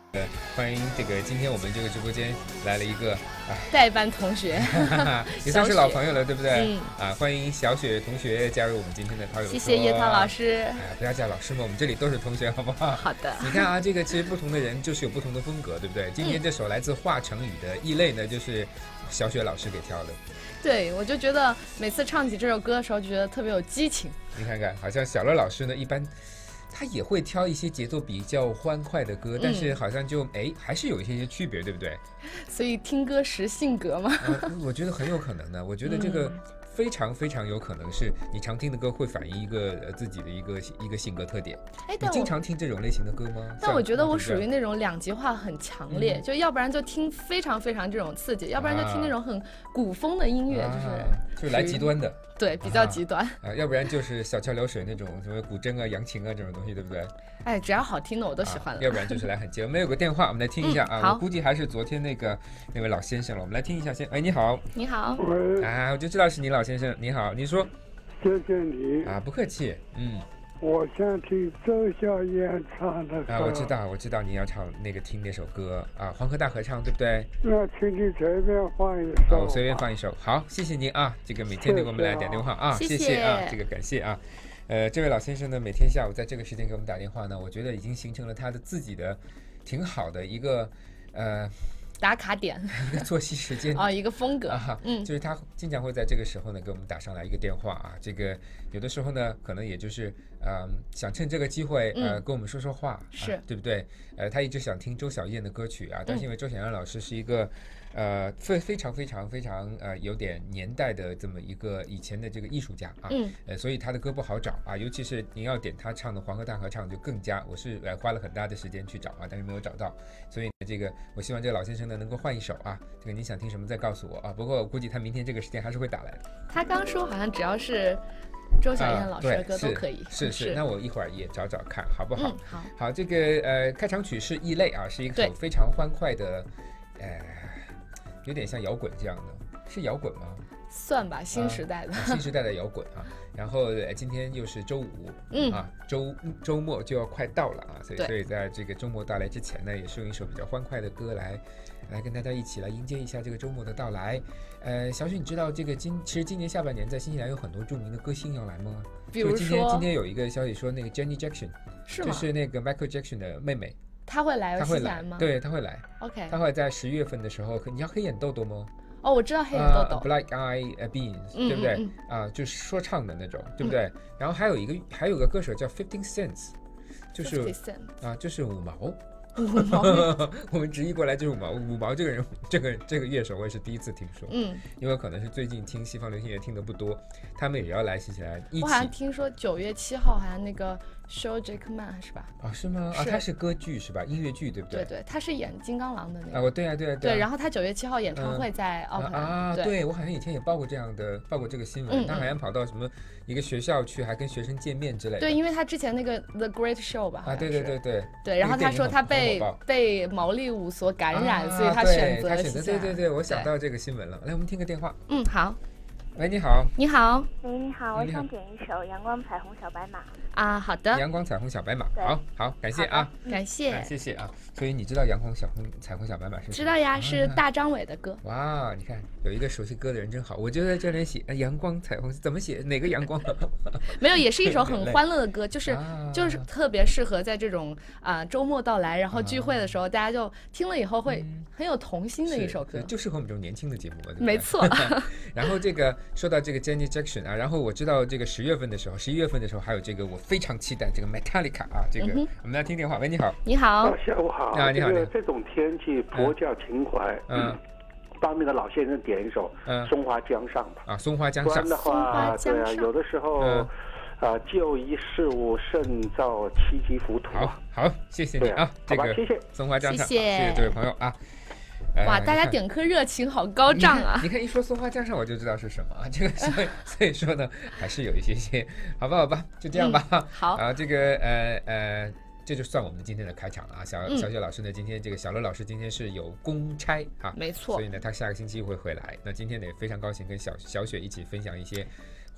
欢迎这个今天我们这个直播间来了一个代班同学， 也算是老朋友了，对不对？欢迎小雪同学加入我们今天的涛友说。 谢谢叶涛老师。 不要叫老师们，我们这里都是同学，好不好？ 好的。 你看啊，这个其实不同的人就是有不同的风格，对不对？今天这首来自华晨宇的《异类》呢，就是小雪老师给挑的。 对，我就觉得每次唱起这首歌的时候，觉得特别有激情。 你看看，好像小乐老师呢，一般他也会挑一些节奏比较欢快的歌，但是好像就还是有一些区别，对不对？ 所以听歌识性格嘛。 我觉得很有可能的。我觉得这个非常非常有可能是你常听的歌会反映一个自己的一个性格特点。你经常听这种类型的歌吗？ 但我觉得我属于那种两极化很强烈，就要不然就听非常非常这种刺激，要不然就听那种很古风的音乐， 就是来极端的。 对，比较极端要不然就是小桥流水那种什么古筝啊、扬琴啊这种东西，对不对？ 只要好听的我都喜欢了。 要不然就是来很极端。我们有个电话，我们来听一下啊。 好， 我估计还是昨天那位老先生了。我们来听一下先。你好。 你好。 我就知道是你老先生。你好，你说。 谢谢你。 不客气。 我想听周小燕唱的歌。 我知道你要听那首歌啊，黄河大合唱，对不对？ 那请你随便放一首。 我随便放一首。好，谢谢您啊，这个每天都给我们来打电话啊，谢谢啊，这个感谢啊。这位老先生呢，每天下午在这个时间给我们打电话呢，我觉得已经形成了他的自己的挺好的一个打卡点， 一个作息时间一个风格就是他经常会在这个时候呢给我们打上来一个电话啊，这个有的时候呢可能也就是想趁这个机会跟我们说说话， 是对不对？他一直想听周小燕的歌曲啊，但是因为周小燕老师是一个非常非常非常有点年代的这么一个以前的这个艺术家啊，所以他的歌不好找啊，尤其是您要点他唱的《黄河大合唱》就更加，我是花了很大的时间去找啊，但是没有找到，所以这个我希望这个老先生呢能够换一首啊，这个你想听什么再告诉我啊，不过我估计他明天这个时间还是会打来的。 他刚说好像只要是周小燕老师的歌都可以， 是，那我一会儿也找找看好不好？好，这个开场曲是《异类》啊，是一首非常欢快的，有点像摇滚这样的，是摇滚吗？ 算吧，新时代的， 新时代的摇滚啊。然后今天又是周五，周末就要快到了啊，所以在这个周末到来之前呢，也是用一首比较欢快的歌来跟大家一起来迎接一下这个周末的到来。小雪，你知道这个其实今年下半年在新西兰有很多著名的歌星要来吗？ 比如说今天有一个消息说，那个 Janet Jackson 是吗？ 就是那个 Michael Jackson 的妹妹， 她会来新西兰吗？ 对，她会来。 OK， 她会在10月份的时候，你知道黑眼豆豆吗？ 我知道黑眼豆豆 ，Black Eye Beans，对不对？就是说唱的那种，对不对？然后还有个歌手叫50 Cents， 就是就是五毛。我们直译过来就是五毛这个人，这个乐手我也是第一次听说，因为可能是最近听西方流行乐听的不多，他们也要来新西兰一起。 我好像听说9月7号好像那个 Show Jackman 是吧？ 是吗？他是歌剧是吧？音乐剧对不对？ 对，他是演金刚狼的那个。 对啊。 对，然后他9月7号演唱会在奥克兰。 对，我好像以前也报过这个新闻，他好像跑到什么一个学校去，还跟学生见面之类的。 对，因为他之前那个 The Great Show 吧。 对， 然后他说他被毛利舞所感染，所以他选择对，我想到这个新闻了。来，我们听个电话。 好。 喂，你好。 你好。 你好，我想点一首《阳光彩虹小白马》。 好的。 阳光彩虹小白马，好，感谢啊， 感谢， 谢谢啊。所以你知道阳光彩虹小白马是什么？ 知道呀，是大张伟的歌。 哇，你看有一个熟悉歌的人真好，我就在这里写阳光彩虹怎么写？哪个阳光？ 没有，也是一首很欢乐的歌，就是特别适合在这种周末到来，然后聚会的时候，大家就听了以后会很有童心的一首歌， 就适合我们这种年轻的节目嘛，对不对？ 没错。 然后这个说到这个 Janet Jackson 啊，然后我知道这个11月份的时候还有这个我非常期待这个 Metallica 啊，这个我们来听电话。喂，你好。 你好。 下午好。 你好。 这种天气，佛教情怀，帮那个老先生点一首《松花江上》吧。 松花江上。 不然的话，对啊，有的时候旧一事物胜造七级浮屠。 好，谢谢你啊，这个谢谢松花江上， 谢谢这位朋友啊。 哇，大家点歌热情好高涨啊！ 你看一说松花江上，我就知道是什么啊。这个所以说呢，还是有一些，好吧，就这样吧。 好。 啊，这个这就算我们今天的开场了啊。小雪老师呢，今天这个小乐老师今天是有公差啊， 没错。 所以呢，他下个星期会回来。那今天呢，也非常高兴跟小雪一起分享一些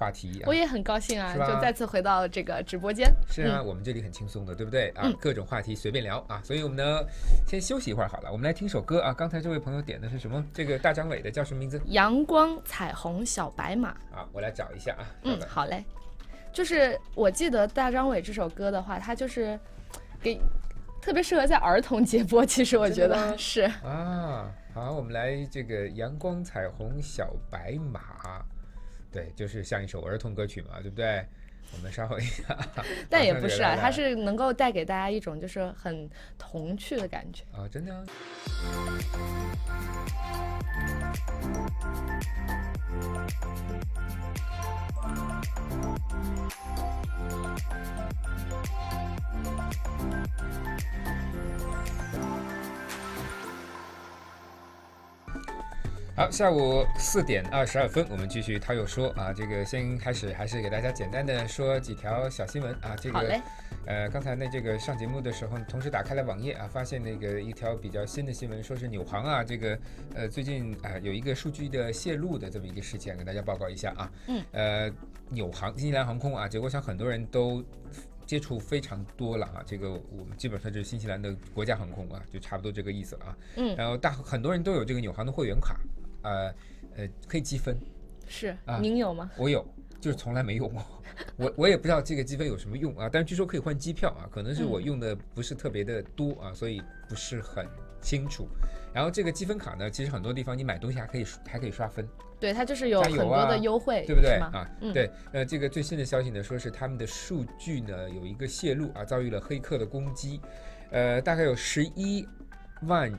话题。 我也很高兴啊，就再次回到这个直播间。 是啊，我们这里很轻松的，对不对啊？各种话题随便聊啊。所以我们呢，先休息一会儿好了，我们来听首歌啊。刚才这位朋友点的是什么？这个大张伟的叫什么名字？ 阳光彩虹小白马。 啊，我来找一下啊。 好嘞。就是我记得大张伟这首歌的话，它就是特别适合在儿童节播，其实我觉得是啊。好，我们来这个阳光彩虹小白马，对，就是像一首儿童歌曲嘛，对不对？我们稍后一下。 但也不是啊，它是能够带给大家一种就是很童趣的感觉啊，真的啊。好，下午4点22分，我们继续他又说啊，这个先开始还是给大家简单的说几条小新闻啊，这个好嘞。 刚才这个上节目的时候，同时打开了网页啊，发现一条比较新的新闻，说是纽航啊，这个最近有一个数据的泄露的这么一个事件，跟大家报告一下啊。纽航新西兰航空啊，这个我想很多人都接触非常多了啊，这个我们基本上就是新西兰的国家航空啊，就差不多这个意思了啊。然后很多人都有这个纽航的会员卡，可以积分。 是啊，您有吗？ 我有，就是从来没用过。我也不知道这个积分有什么用啊，但是据说可以换机票啊，可能是我用的不是特别的多啊，所以不是很清楚。然后这个积分卡呢，其实很多地方你买东西还可以刷分。 对，它就是有很多的优惠， 对不对啊？对，对，这个最新的消息呢，说是他们的数据呢有一个泄露啊，遭遇了黑客的攻击，大概有11万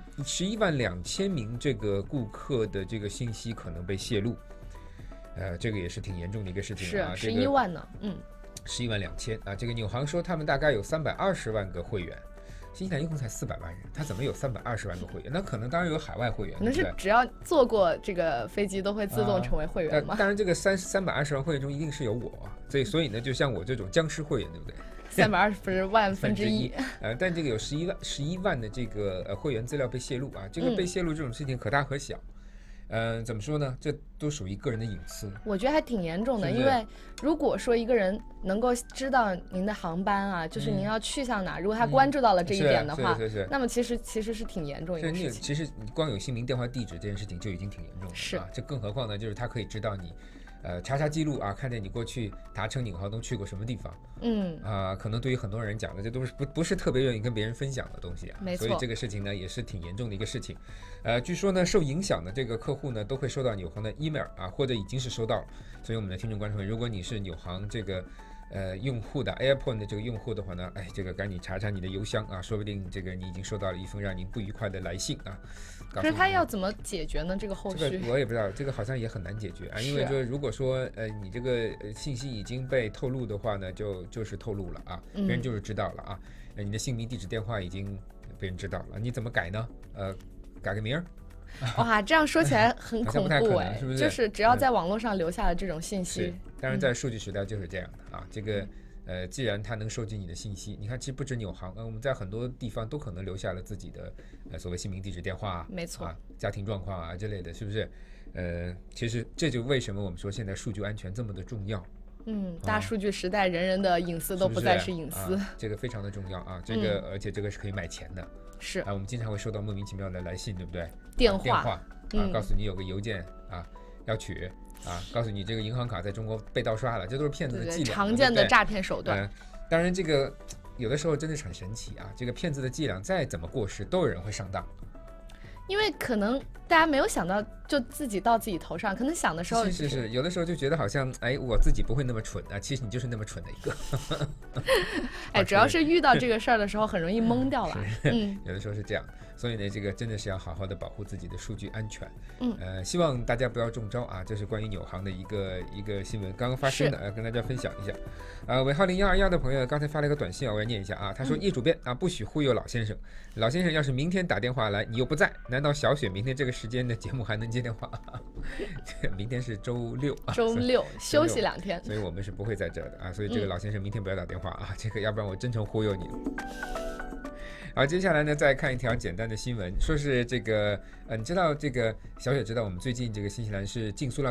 2千名这个顾客的这个信息可能被泄露。这个也是挺严重的一个事情啊， 是11万呢 ，11万2千啊。这个纽航说他们大概有320万个会员，新西兰一共才400万人，他怎么有320万个会员？那可能当然有海外会员， 可能是只要坐过这个飞机都会自动成为会员吗？ 当然，这个320万会员中一定是有我啊，所以呢，就像我这种僵尸会员，对不对 ？320万分之一。 但这个有11万的这个会员资料被泄露啊，这个被泄露这种事情可大可小。怎么说呢？这都属于个人的隐私。 我觉得还挺严重的，因为如果说一个人能够知道您的航班啊，就是您要去向哪，如果他关注到了这一点的话，那么其实是挺严重一个事情。 其实你光有姓名、电话、地址这件事情就已经挺严重了， 是啊。这更何况呢，就是他可以知道你。查记录啊，看见你过去搭乘纽航都去过什么地方，可能对于很多人讲的，这都是不是特别愿意跟别人分享的东西啊， 没错。 所以这个事情呢，也是挺严重的一个事情。据说呢，受影响的这个客户呢，都会收到纽航的 email 啊，或者已经是收到了。所以我们的听众观众朋友，如果你是纽航这个用户的 AirPoint 的这个用户的话呢，这个赶紧查查你的邮箱啊，说不定这个你已经收到了一封让您不愉快的来信啊。 可是他要怎么解决呢？这个后续这个我也不知道，这个好像也很难解决啊。因为说如果说你这个信息已经被透露的话呢，就是透露了啊，别人就是知道了啊。你的姓名、地址、电话已经被人知道了，你怎么改呢？改个名儿。 哇，这样说起来很恐怖哎， 是不是？ 就是只要在网络上留下了这种信息， 当然在数据时代就是这样的啊。这个既然它能收集你的信息，你看，其实不止纽航，我们在很多地方都可能留下了自己的所谓姓名、地址、电话， 没错， 家庭状况啊之类的，是不是？其实这就为什么我们说现在数据安全这么的重要。 大数据时代，人人的隐私都不再是隐私， 这个非常的重要啊。这个而且这个是可以买钱的， 是啊。我们经常会收到莫名其妙的来信，对不对？ 电话告诉你有个邮件啊要取。告诉你这个银行卡在中国被盗刷了，这都是骗子的伎俩， 常见的诈骗手段。 当然，这个有的时候真的是很神奇啊！这个骗子的伎俩再怎么过时，都有人会上当。 因为可能大家没有想到，就自己到自己头上，可能想的时候是有的时候就觉得好像我自己不会那么蠢啊，其实你就是那么蠢的一个。主要是遇到这个事儿的时候很容易懵掉了。 有的时候是这样。所以呢，这个真的是要好好的保护自己的数据安全。希望大家不要中招啊！这是关于纽航的一个新闻，刚刚发生的，跟大家分享一下。尾号0121的朋友刚才发了一个短信啊，我要念一下啊。他说：“叶主编啊，不许忽悠老先生。老先生要是明天打电话来，你又不在，难道小雪明天这个时间的节目还能接电话？明天是周六啊， 周六休息2天， 所以我们是不会在这的啊。所以这个老先生明天不要打电话啊，这个要不然我真成忽悠你了。”好，接下来呢，再看一条简单的新闻，说是这个，你知道这个小雪知道我们最近这个新西兰是禁塑料袋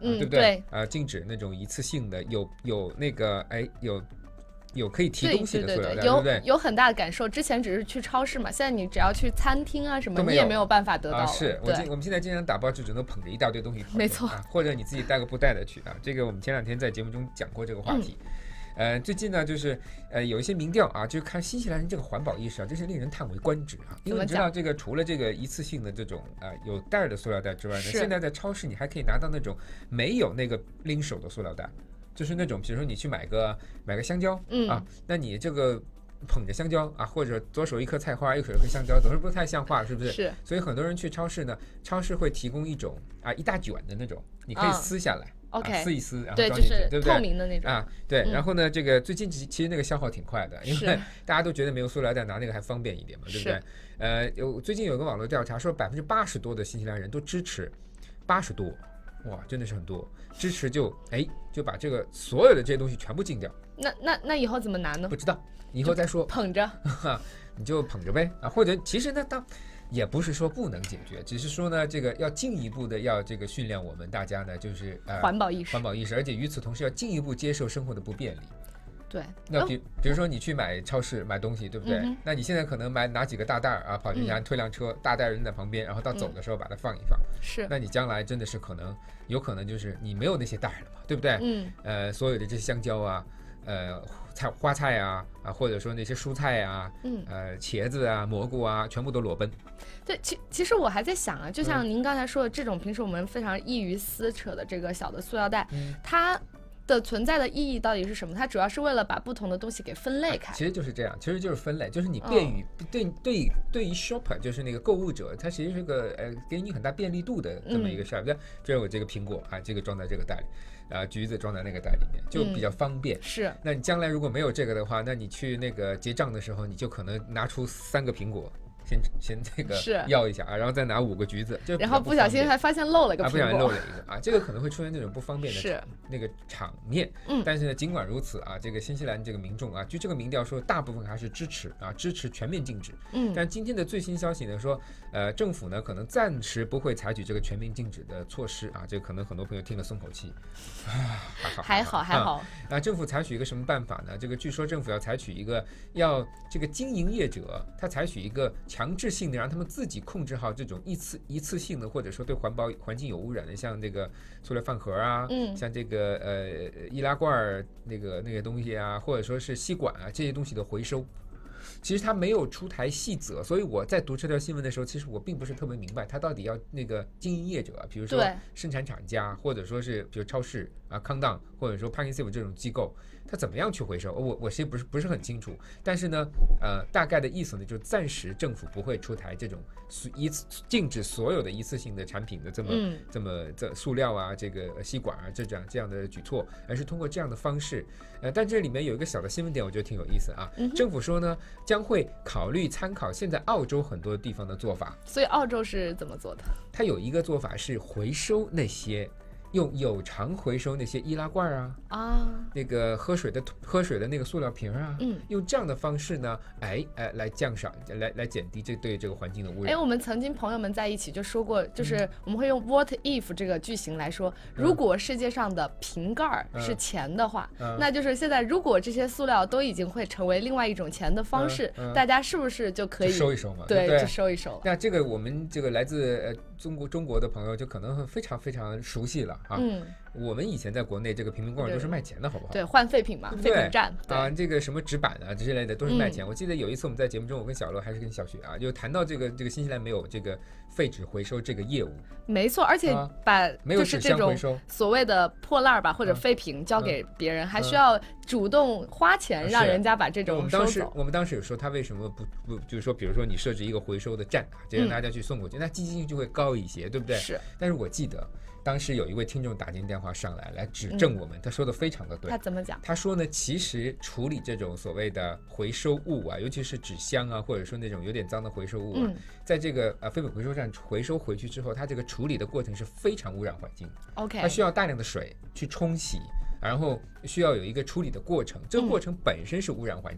对不对？禁止那种一次性的有那个有可以提东西的塑料袋，对不对？ 有很大的感受。之前只是去超市嘛，现在你只要去餐厅啊什么，你也没有办法得到了。 是我们现在经常打包就只能捧着一大堆东西， 没错， 或者你自己带个布袋的去啊。这个我们前2天在节目中讲过这个话题。最近呢，就是有一些民调啊，就是看新西兰人这个环保意识啊，真是令人叹为观止啊。因为你知道这个除了这个一次性的这种有袋的塑料袋之外呢，现在在超市你还可以拿到那种没有那个拎手的塑料袋。就是那种，比如说你去买个香蕉，那你这个捧着香蕉啊，或者左手一颗菜花，右手一颗香蕉，总是不太像话，是不是？ 是。 所以很多人去超市呢，超市会提供一种一大卷的那种，你可以撕下来 ，OK， 撕一撕，然后对， 装进去，对不对？ 透明的那种对。然后呢，这个最近其实那个消耗挺快的，因为大家都觉得没有塑料袋拿那个还方便一点嘛，对不对？最近有个网络调查说，80%多的新西兰人都支持，80多。哇，真的是很多支持就把这个所有的这些东西全部禁掉。 那以后怎么拿呢？ 不知道，以后再说。 捧着， 你就捧着呗或者其实呢，也不是说不能解决，只是说呢，这个要进一步的要这个训练我们大家呢，就是环保意识， 而且与此同时要进一步接受生活的不便利。 对， 那比如说你去超市买东西，对不对？那你现在可能拿几个大袋跑进家推辆车，大袋扔在旁边，然后到走的时候把它放一放。 是。 那你将来真的是有可能就是你没有那些袋了嘛，对不对？所有的这些香蕉花菜或者说那些蔬菜茄子蘑菇全部都裸奔。 对，其实我还在想就像您刚才说的这种平时我们非常易于撕扯的这个小的塑料袋，它的存在的意义到底是什么？它主要是为了把不同的东西给分类开。 其实就是这样，其实就是分类，就是你便于对于 shopper， 就是那个购物者，它其实是个给你很大便利度的这么一个事儿。就是我这个苹果这个装在这个袋里，橘子装在那个袋里面，就比较方便。 是。 那你将来如果没有这个的话，那你去那个结账的时候，你就可能拿出3个苹果。先这个要一下然后再拿5个橘子， 然后不小心还发现漏了个苹果， 不小心漏了一个这个可能会出现这种不方便的那个场面。但是呢，尽管如此这个新西兰这个民众据这个民调说，大部分还是支持全面禁止。但今天的最新消息呢说，政府呢可能暂时不会采取这个全面禁止的措施这个可能很多朋友听了松口气， 还好。 那政府采取一个什么办法呢？这个据说政府要采取一个这个经营业者他采取一个强制性的让他们自己控制好这种一次性的或者说对环境有污染的，像这个塑料饭盒像这个易拉罐那个东西或者说是吸管这些东西的回收。其实他没有出台细则，所以我在读这条新闻的时候，其实我并不是特别明白他到底要那个经营业者，比如说生产厂家，或者说是比如超市康当，或者说 Parking Safe 这种机构，他怎么样去回收？我其实不是很清楚，但是呢，大概的意思呢，就是暂时政府不会出台这种禁止所有的一次性的产品的这么塑料这个吸管这样的举措，而是通过这样的方式。但这里面有一个小的新闻点，我觉得挺有意思政府说呢，将会考虑参考现在澳洲很多地方的做法。 所以澳洲是怎么做的？ 它有一个做法是回收那些。用有偿回收那些易拉罐那个喝水的那个塑料瓶用这样的方式呢，来降少来减低对这个环境的污染。 我们曾经朋友们在一起就说过，就是我们会用 what if 这个句型来说，如果世界上的瓶盖是钱的话，那就是现在如果这些塑料都已经会成为另外一种钱的方式，大家是不是就可以收一收嘛？ 对，就收一收。 那这个我们这个来自中国的朋友就可能非常非常熟悉了我们以前在国内这个瓶罐都是卖钱的，好不好？ 对，换废品嘛，废品站这个什么纸板之类的都是卖钱。我记得有一次我们在节目中，我跟小乐还是跟小雪就谈到这个新西兰没有这个废纸回收这个业务。 没错，而且把就是这种所谓的破烂或者废品交给别人，还需要主动花钱让人家把这种收走。 我们当时有说他为什么不就是说，比如说你设置一个回收的站就让大家去送过去，那积极性就会高一些，对不对？ 是。 但是我记得当时有一位听众打进电话上来指正我们，他说的非常的对。 他怎么讲？ 他说呢，其实处理这种所谓的回收物尤其是纸箱或者说那种有点脏的回收物在这个废品回收站回收回去之后，它这个处理的过程是非常污染环境。 OK， 它需要大量的水去冲洗，然后需要有一个处理的过程，这个过程本身是污染环境，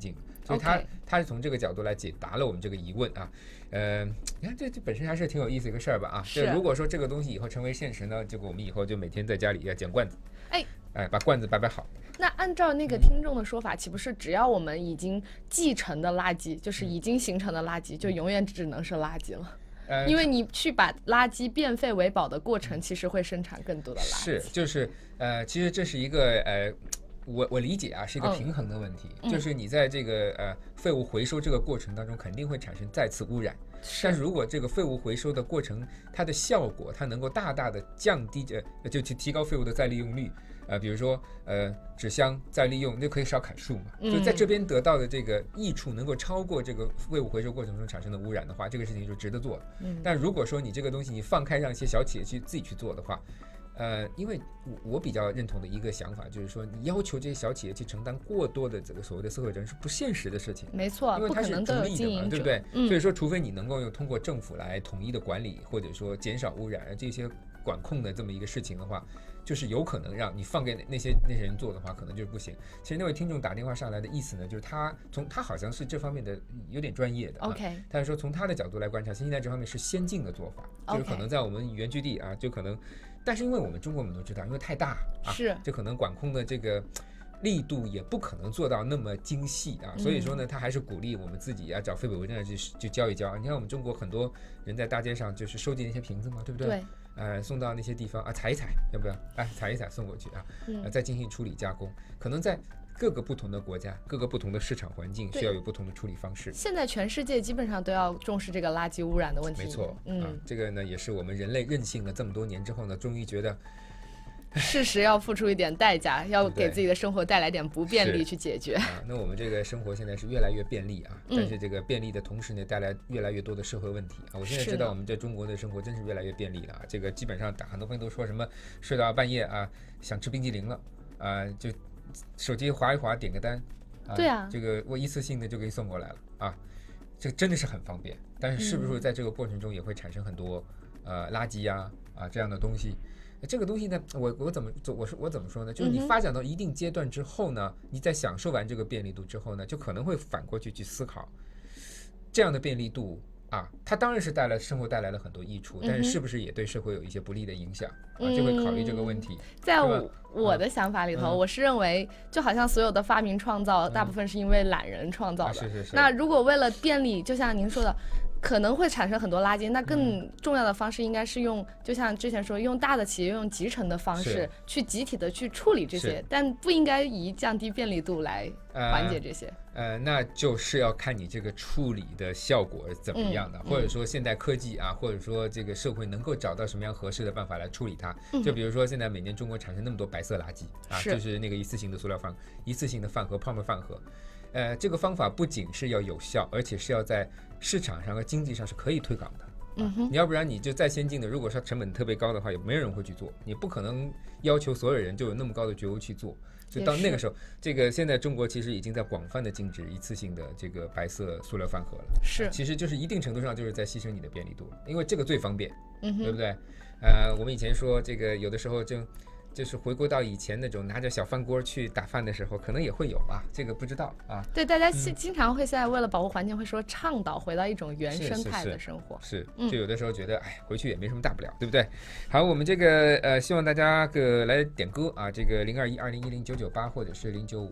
所以他是从这个角度来解答了我们这个疑问啊。你看这本身还是挺有意思一个事儿吧啊。 是。 如果说这个东西以后成为现实呢，结果我们以后就每天在家里要捡罐子，把罐子摆好。 那按照那个听众的说法，岂不是只要我们已经继承的垃圾，就是已经形成的垃圾，就永远只能是垃圾了？因为你去把垃圾变废为宝的过程，其实会生产更多的垃圾。 是，就是其实这是一个我理解啊，是一个平衡的问题，就是你在这个废物回收这个过程当中，肯定会产生再次污染。但是如果这个废物回收的过程，它的效果，它能够大大的降低就去提高废物的再利用率。比如说纸箱再利用，那可以少砍树嘛，就在这边得到的这个益处能够超过这个废物回收过程中产生的污染的话，这个事情就值得做。但如果说你这个东西你放开让一些小企业去自己去做的话，因为我比较认同的一个想法就是说，你要求这些小企业去承担过多的这个所谓的社会责任是不现实的事情。 没错， 因为它是逐利的嘛，对不对？所以说，除非你能够通过政府来统一的管理，或者说减少污染这些管控的这么一个事情的话，就是有可能让你放给那些人做的话，可能就是不行。其实那位听众打电话上来的意思呢，就是他好像是这方面的有点专业的。 OK， 他是说从他的角度来观察，新西兰这方面是先进的做法，就是可能在我们原居地啊，就可能。但是因为我们中国我们都知道，因为太大啊， 是就可能管控的这个力度也不可能做到那么精细啊，所以说呢，他还是鼓励我们自己找非伪违章去交一交。你看我们中国很多人在大街上就是收集那些瓶子嘛，对不对？ 对。 送到那些地方踩一踩，要不要？踩一踩送过去啊，再进行处理加工，可能在各个不同的国家、各个不同的市场环境需要有不同的处理方式。 现在全世界基本上都要重视这个垃圾污染的问题。 没错，这个呢也是我们人类韧性了这么多年之后呢，终于觉得事实要付出一点代价，要给自己的生活带来点不便利去解决。 那我们这个生活现在是越来越便利啊，但是这个便利的同时呢，带来越来越多的社会问题啊。我现在知道我们在中国的生活真是越来越便利了啊。这个基本上很多朋友都说什么睡到半夜啊，想吃冰激凌了啊，就手机划一划点个单， 对啊， 这个我一次性的就给你送过来了啊，这真的是很方便。但是是不是在这个过程中也会产生很多垃圾啊这样的东西？这个东西呢，我怎么说呢？就是你发展到一定阶段之后呢，你在享受完这个便利度之后呢，就可能会反过去思考，这样的便利度它当然是生活带来了很多益处，但是是不是也对社会有一些不利的影响就会考虑这个问题。 在我的想法里头，我是认为，就好像所有的发明创造，大部分是因为懒人创造的。 是。 那如果为了便利，就像您说的，可能会产生很多垃圾，那更重要的方式应该是就像之前说，用大的企业用集成的方式去集体的去处理这些，但不应该以降低便利度来缓解这些。 那就是要看你这个处理的效果怎么样的，或者说现代科技或者说这个社会能够找到什么样合适的办法来处理它。就比如说现在每年中国产生那么多白色垃圾就是那个一次性的塑料饭、一次性的饭盒、泡沫饭盒。这个方法不仅是要有效，而且是要在市场上和经济上是可以推广的。你要不然你就再先进的，如果说成本特别高的话，也没人会去做。你不可能要求所有人就有那么高的觉悟去做。所以到那个时候，这个现在中国其实已经在广泛的禁止一次性的这个白色塑料饭盒了。 是， 其实就是一定程度上就是在牺牲你的便利度，因为这个最方便，对不对？我们以前说这个有的时候就是回归到以前那种拿着小饭锅去打饭的时候，可能也会有这个不知道对，大家经常会现在为了保护环境，会说倡导回到一种原生态的生活。 是，就有的时候觉得回去也没什么大不了，对不对？好，我们这个希望大家来点歌这个02120109988或者是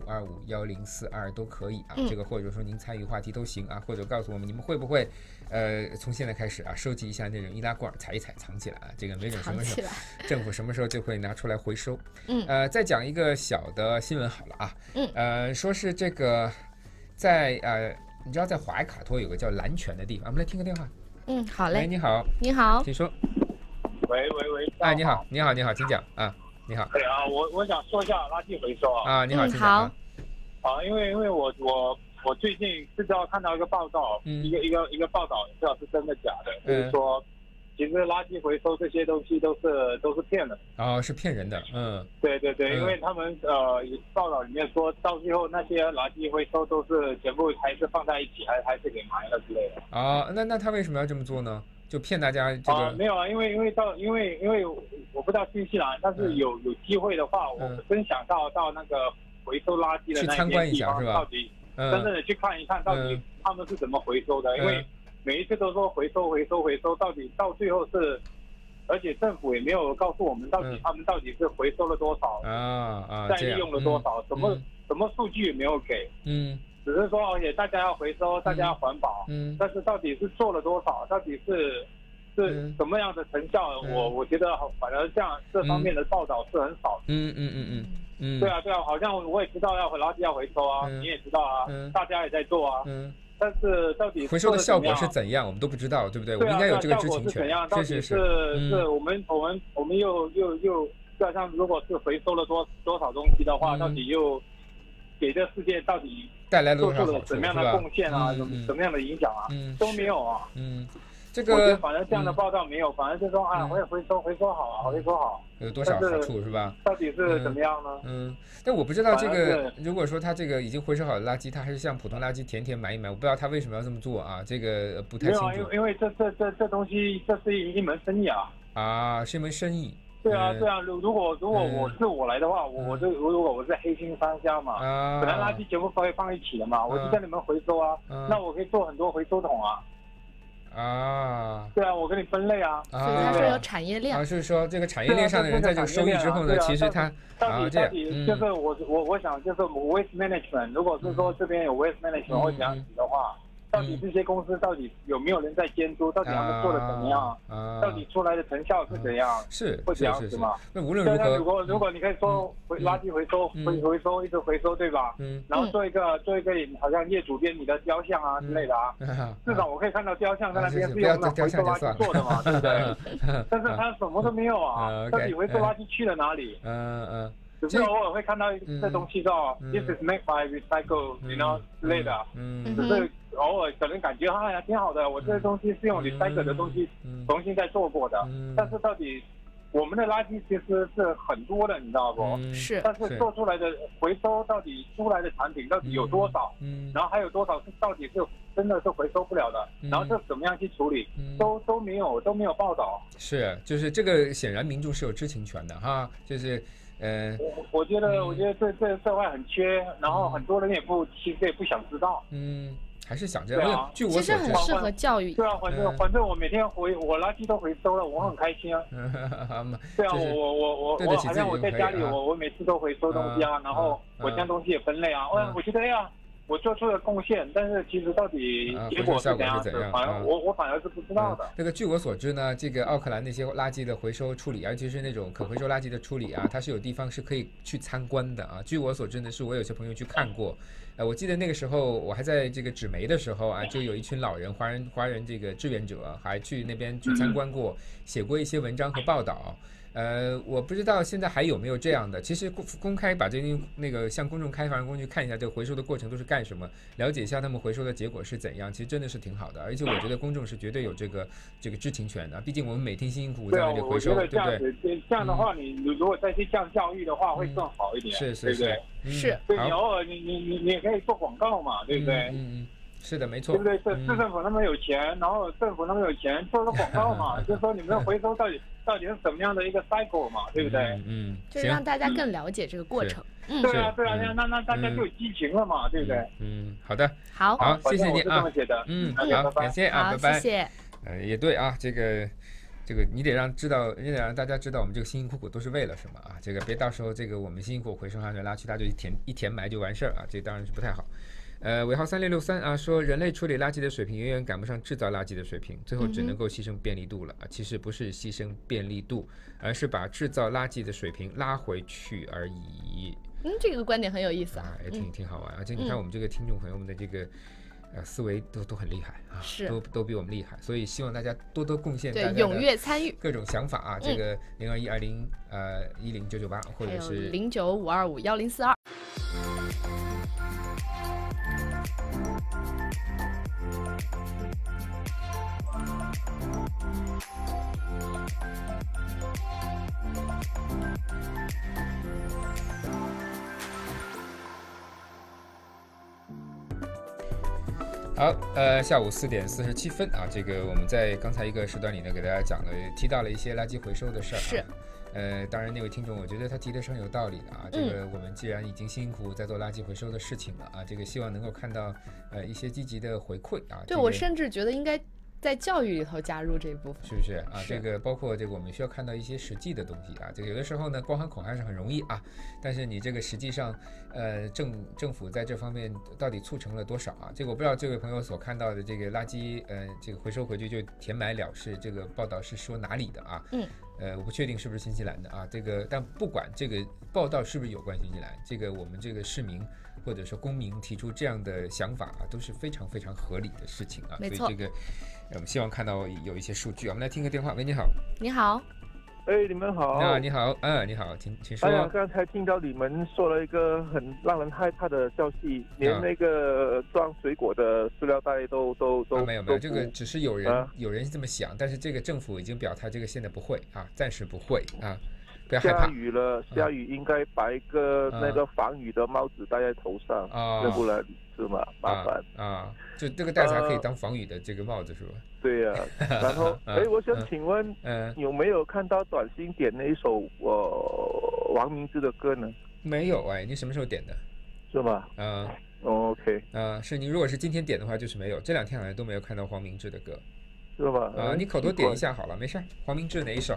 0952511042都可以这个或者说您参与话题都行或者告诉我们你们会不会从现在开始收集一下那种易拉罐，踩一踩藏起来这个没准什么时候政府什么时候就会拿出来回收。再讲一个小的新闻好了说是这个在你知道在华埃卡托有个叫蓝泉的地方，我们来听个电话。 好嘞。 喂，你好。 你好， 请说。 喂， 你好，请讲你好。 对我想说一下垃圾回收你好，请讲因为我最近不知道看到一个报道，一个报道，不知道是真的假的，就是说，其实垃圾回收这些东西都是骗人是骗人的。 对，因为他们报道里面说到最后那些垃圾回收都是全部还是放在一起，还是给埋了之类的。 那他为什么要这么做呢？就骗大家这个？ 没有因为我不知道新西兰，但是有机会的话，我真想到那个回收垃圾的那些地方，到底真正的去看一看到底他们是怎么回收的，因为每一次都说回收，到底到最后是，而且政府也没有告诉我们到底他们到底是回收了多少再利用了多少，什么数据也没有给，只是说也大家要回收，大家要环保，但是到底是做了多少，到底是什么样的成效，我觉得反而这方面的报道是很少的。对啊，好像我也知道垃圾要回收啊，你也知道啊，大家也在做啊，但是到底回收的效果是怎样，我们都不知道，对不对？我们应该有这个知情权。 是我们又就像如果是回收了多少东西的话，到底又给这世界到底带来了多少好处， 什么样的贡献啊，什么样的影响啊，都没有啊。 这个我觉得反正这样的报道没有，反正就说回收好啊，回收好， 有多少好处是吧？ 到底是怎么样呢？ 但我不知道这个，如果说他这个已经回收好的垃圾，他还是像普通垃圾填买一买，我不知道他为什么要这么做啊？这个不太清楚。 因为这东西这是一门生意啊。 是一门生意。 对啊，如果我来的话，如果我是黑心商家嘛，本来垃圾全部放一起的嘛，我就叫你们回收啊，那我可以做很多回收桶啊。对啊，我给你分类啊。 所以他说有产业链。 是说这个产业链上的人在这个收益之后呢，其实他到底就是我想就是 waste management， 如果是说这边有 waste management 或怎样子的话。到底这些公司到底有没有人在监督？到底他们做的怎么样？到底出来的成效是怎样？会这样子吗？ 那无论如何， 如果你可以说垃圾回收，回收一直回收，对吧？然后做一个好像业主编你的雕像啊之类的啊，至少我可以看到雕像在那边是用那回收垃圾做的嘛，对不对？但是他什么都没有啊，到底回收垃圾去了哪里？只是偶尔会看到这东西叫 "This is made by recycle"， 之类的。只是偶尔可能感觉挺好的，我这些东西是用 recycle 的东西重新再做过的。但是到底我们的垃圾其实是很多的，你知道不？ 是。 但是做出来的回收到底出来的产品到底有多少？然后还有多少是到底是真的是回收不了的？然后这怎么样去处理？都没有报道。 是，就是这个显然民众是有知情权的哈，就是。 我觉得这社会很缺，然后很多人其实也不想知道。 还是想这样。据我所知， 其实很适合教育。 对啊，反正我每天我垃圾都回收了，我很开心啊。对啊，我好像我在家里，我每次都回收东西啊，然后我将东西也分类啊。我觉得我做出了贡献，但是其实到底结果是怎样子，我反而是不知道的。 这个据我所知呢，这个奥克兰那些垃圾的回收处理，尤其是那种可回收垃圾的处理啊，它是有地方是可以去参观的啊。据我所知呢，是我有些朋友去看过。我记得那个时候我还在这个纸媒的时候啊，就有一群老人华人这个志愿者还去那边去参观过，写过一些文章和报道。我不知道现在还有没有这样的。其实公开把这那个向公众开放工具看一下这个回收的过程都是干什么，了解一下他们回收的结果是怎样，其实真的是挺好的。而且我觉得公众是绝对有这个知情权的，毕竟我们每天辛辛苦苦在那里回收，对不对？ 这样的话，你如果再去这样教育的话，会更好一点，对不对？ 是。 对，你偶尔你也可以做广告嘛，对不对？ 是的，没错， 对不对？市政府那么有钱，然后政府那么有钱，做个广告嘛，就是说你们的回收到底是什么样的一个 cycle 嘛，对不对？ 就是让大家更了解这个过程。 对啊，那大家就有激情了嘛，对不对？ 好的， 好， 谢谢你啊。 好， 感谢啊，拜拜。 谢谢。 也对啊，这个你得让大家知道我们这个辛辛苦苦都是为了什么啊？这个别到时候这个我们辛辛苦苦回收上去垃圾，它就一填埋就完事儿啊，这当然是不太好。尾号3663啊，说人类处理垃圾的水平远远赶不上制造垃圾的水平，最后只能够牺牲便利度了啊。其实不是牺牲便利度，而是把制造垃圾的水平拉回去而已。 这个观点很有意思啊， 也挺好玩。而且你看我们这个听众朋友们的这个思维都很厉害啊，都比我们厉害，所以希望大家多贡献， 对，踊跃参与各种想法啊。这个0212010998或者是 0952511042。 好，下午4点47分啊，这个我们在刚才一个时段里呢，给大家提到了一些垃圾回收的事儿。 是。 当然那位听众，我觉得他提的是很有道理的啊。这个我们既然已经辛苦在做垃圾回收的事情了啊，这个希望能够看到一些积极的回馈啊。 对，我甚至觉得应该在教育里头加入这一部分， 是不是啊？这个包括这个我们需要看到一些实际的东西啊。这个有的时候呢，光喊口号是很容易啊，但是你这个实际上，政府在这方面到底促成了多少啊？这个我不知道这位朋友所看到的这个垃圾，这个回收回去就填埋了事，这个报道是说哪里的啊？我不确定是不是新西兰的啊。这个但不管这个报道是不是有关新西兰，这个我们这个市民或者说公民提出这样的想法啊，都是非常非常合理的事情啊。 没错。 所以这个我们希望看到有一些数据。我们来听个电话。喂，你好。 你好。 你们好。 你好，你好，请说。 刚才听到你们说了一个很让人害怕的消息，连那个装水果的塑料袋都没有，这个只是有人这么想，但是这个政府已经表态，这个现在不会啊，暂时不会啊。不要害怕。 下雨应该摆一个那个防雨的帽子戴在头上，要不然是吗？麻烦就这个袋子还可以当防雨的这个帽子是吧？ 对呀。然后我想请问，有没有看到短信点那一首王明志的歌呢？ 没有你什么时候点的？ 是吗？OK。 是你如果是今天点的话就是没有，这2天好像都没有看到黄明志的歌。 是吗？ 你口头点一下好了，没事。黄明志哪一首？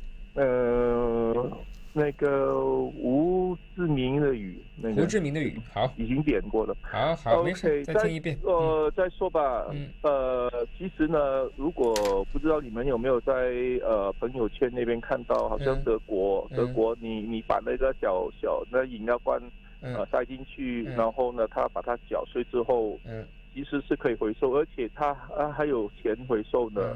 那个吴志明的雨， 胡志明的雨，好， 已经点过了。 好，没事，再听一遍。 再说吧。其实呢，如果不知道你们有没有在朋友圈那边看到，好像德国，你把那个小那饮料罐塞进去，然后呢，他把它搅碎之后，其实是可以回收，而且它还有钱回收的。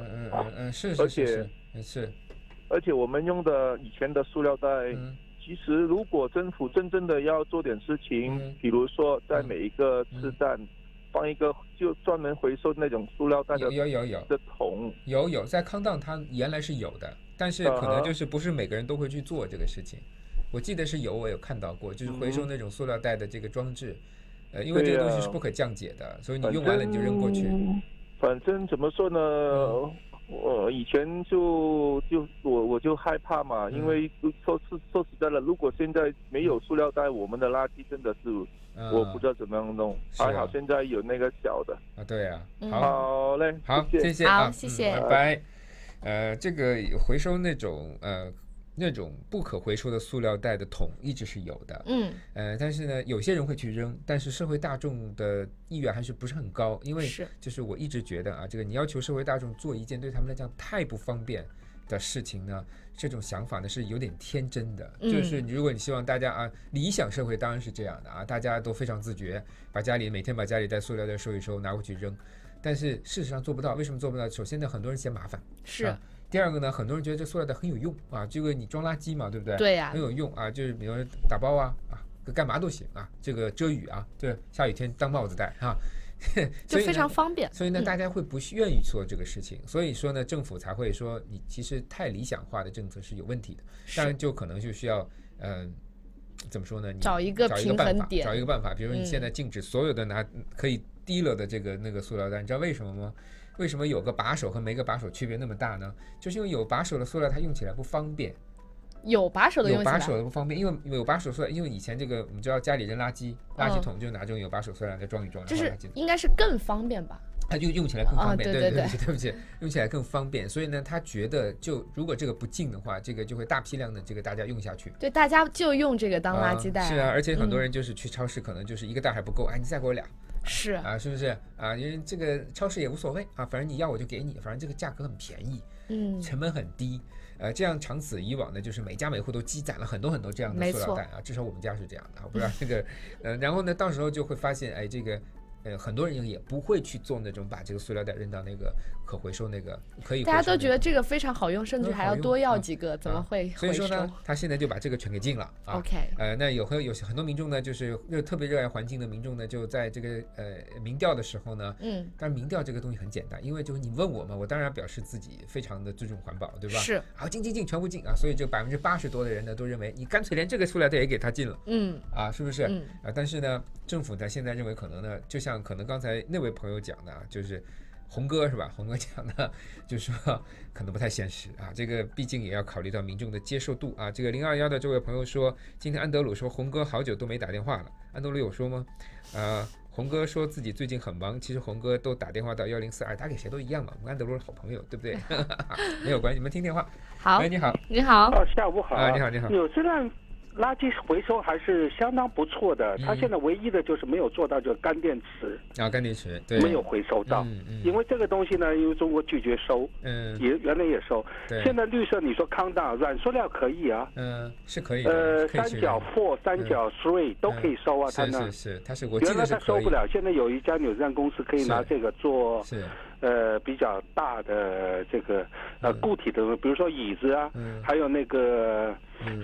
是。 而且我们用的以前的塑料袋，其实如果政府真正的要做点事情，比如说在每一个车站放一个就专门回收那种塑料袋的的桶， 有在康荡它原来是有的，但是可能就是不是每个人都会去做这个事情。我记得是我有看到过，就是回收那种塑料袋的这个装置，因为这个东西是不可降解的，所以你用完了你就扔过去。 反正怎么说呢？我以前我就害怕嘛，因为说实在的，如果现在没有塑料袋，我们的垃圾真的是我不知道怎么样弄。还好现在有那个小的对啊。 好嘞， 好，谢谢好，谢谢， 拜拜。这个回收那种不可回收的塑料袋的桶一直是有的，但是呢，有些人会去扔，但是社会大众的意愿还是不是很高，因为就是我一直觉得这个你要求社会大众做一件对他们来讲太不方便的事情呢，这种想法呢是有点天真的，就是如果你希望大家理想社会当然是这样的大家都非常自觉，每天把家里带塑料袋收一收，拿回去扔，但是事实上做不到。为什么做不到？首先呢，很多人嫌麻烦， 是。 第二个呢，很多人觉得这塑料袋很有用这个你装垃圾嘛，对不对？ 对呀， 很有用就是比如说打包干嘛都行这个遮雨这下雨天当帽子戴就非常方便。 所以呢，大家会不愿意做这个事情，所以说呢，政府才会说你其实太理想化的政策是有问题的。当然就可能就需要怎么说呢？你找一个平衡点， 找一个办法。比如说你现在禁止所有的拿可以滴了的那个塑料袋，你知道为什么吗？为什么有个把手和没个把手区别那么大呢？就是因为有把手的塑料它用起来不方便。 有把手的用起来有把手的不方便，因为有把手塑料，因为以前这个我们知道家里扔垃圾桶就拿这种有把手塑料再装一装， 就是应该是更方便吧？ 它就用起来更方便， 对不起，用起来更方便。所以呢，他觉得如果这个不禁的话，这个就会大批量的这个大家用下去。 对，大家就用这个当垃圾袋。 是而且很多人就是去超市，可能就是一个袋还不够，你再给我俩。 是是不是因为这个超市也无所谓反正你要我就给你，反正这个价格很便宜，成本很低，这样长此以往呢，就是每家每户都积攒了很多很多这样的塑料袋至少我们家是这样的不知道这个然后呢，到时候就会发现这个很多人也不会去做那种把这个塑料袋扔到那个可回收那个可以回收， 大家都觉得这个非常好用，甚至还要多要几个，怎么会回收？ 所以说呢，他现在就把这个全给禁了 OK， 那有很多民众呢，就是特别热爱环境的民众呢，就在这个民调的时候呢，但是民调这个东西很简单，因为就是你问我嘛，我当然表示自己非常的尊重环保，对吧？ 是禁全部禁所以这80%多的人呢都认为你干脆连这个塑料袋也给他禁了，是不是？但是呢，政府呢现在认为可能呢，就像可能刚才那位朋友讲的就是洪哥是吧？洪哥讲的就是说可能不太现实啊，这个毕竟也要考虑到民众的接受度啊。这个021的这位朋友说，今天安德鲁说洪哥好久都没打电话了，安德鲁有说吗？洪哥说自己最近很忙，其实洪哥都打电话到1042，打给谁都一样嘛。我们安德鲁是好朋友，对不对？没有关系，你们听电话。 好， 喂，你好， 你好， 下午好， 你好，你好。 纽西兰垃圾回收还是相当不错的，它现在唯一的就是没有做到就是干电池干电池对没有回收到，因为这个东西呢，因为中国拒绝收，原来也收，现在绿色你说康当软塑料可以啊， 是可以的， 三角 4、三角 3都可以收啊，它呢是，它是我记得是可以， 原来它收不了，现在有一家纽西兰公司可以拿这个做比较大的这个固体的，比如说椅子啊，还有那个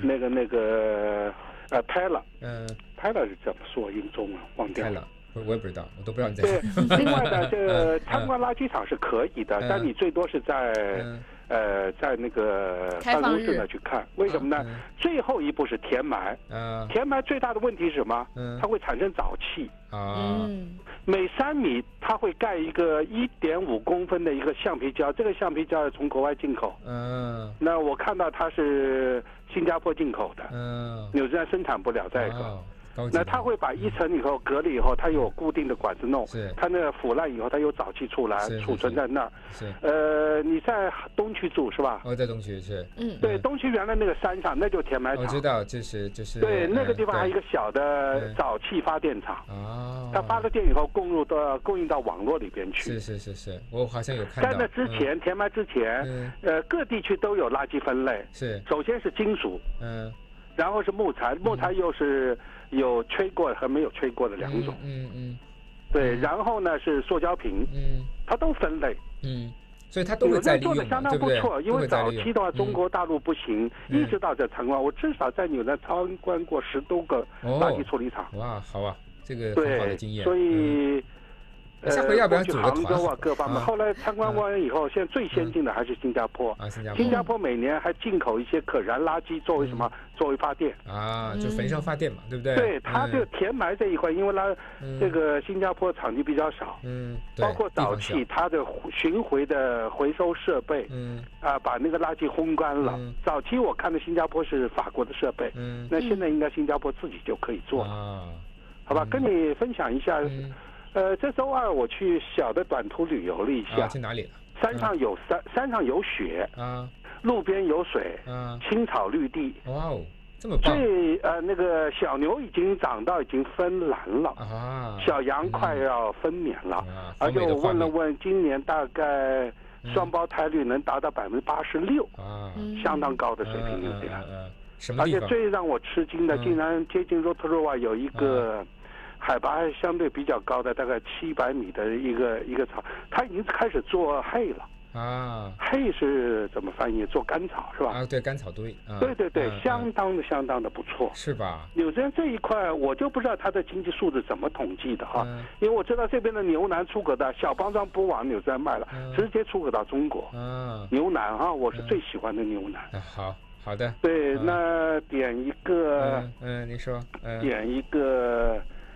pallet 是怎么说英中啊？忘掉了。 我也不知道，我都不知道你在说。对，另外的这个参观垃圾场是可以的，但你最多是在那个办公室呢去看。为什么呢？最后一步是填埋。填埋最大的问题是什么？它会产生沼气。每3米它会盖一个1.5公分的一个橡皮胶，这个橡皮胶是从国外进口。那我看到它是新加坡进口的。纽西兰生产不了这个。那它会把一层以后隔了以后，它有固定的管子弄，它那个腐烂以后，它有沼气出来，储存在那儿。你在东区住是吧？ 我在东区是。 对，东区原来那个山上那就填埋场。 我知道，就是对，那个地方还有一个小的沼气发电厂。它发了电以后供应到网络里边去。 是，我好像有看到。 在那之前填埋之前，各地区都有垃圾分类。首先是金属。然后是木材，木材又是有吹过和没有吹过的2种。对，然后呢是塑胶瓶。它都分类。 所以它都会再利用， 做的相当不错。因为早期的话，中国大陆不行，一直到这参观，我至少在纽约参观过10多个垃圾处理厂。 哇，好啊，这个很好的经验。 所以。 下回要不要组个团？ 杭州啊，各方面。后来参观完以后，现在最先进的还是新加坡。新加坡每年还进口一些可燃垃圾作为什么？作为发电。 就焚烧发电嘛，对不对？ 对，它就填埋这一块，因为这个新加坡场地比较少。包括沼气，它的巡回的回收设备。把那个垃圾烘干了。早期我看的新加坡是法国的设备。那现在应该新加坡自己就可以做了。好吧，跟你分享一下。这周2我去小的短途旅游了一下。 去哪里了？ 山上有雪。路边有水。青草绿地。 哇哦，这么棒！ 那个小牛已经长到已经分栏了。小羊快要分娩了。而且我问了问，今年大概双胞胎率能达到86%。相当高的水平有点。而且最让我吃惊的，竟然接近Rotorua有一个。海拔相对比较高的，大概700米的一个草，它已经开始做hay了。hay是怎么翻译？做干草是吧？ 对，干草堆。 对，相当的不错。 是吧？ 纽西兰这一块，我就不知道它的经济数字怎么统计的哈，因为我知道这边的牛腩出口的小包装不往纽西兰卖了，直接出口到中国。牛腩哈，我是最喜欢的牛腩。 好的。 对，那点一个。 你说。 点一个。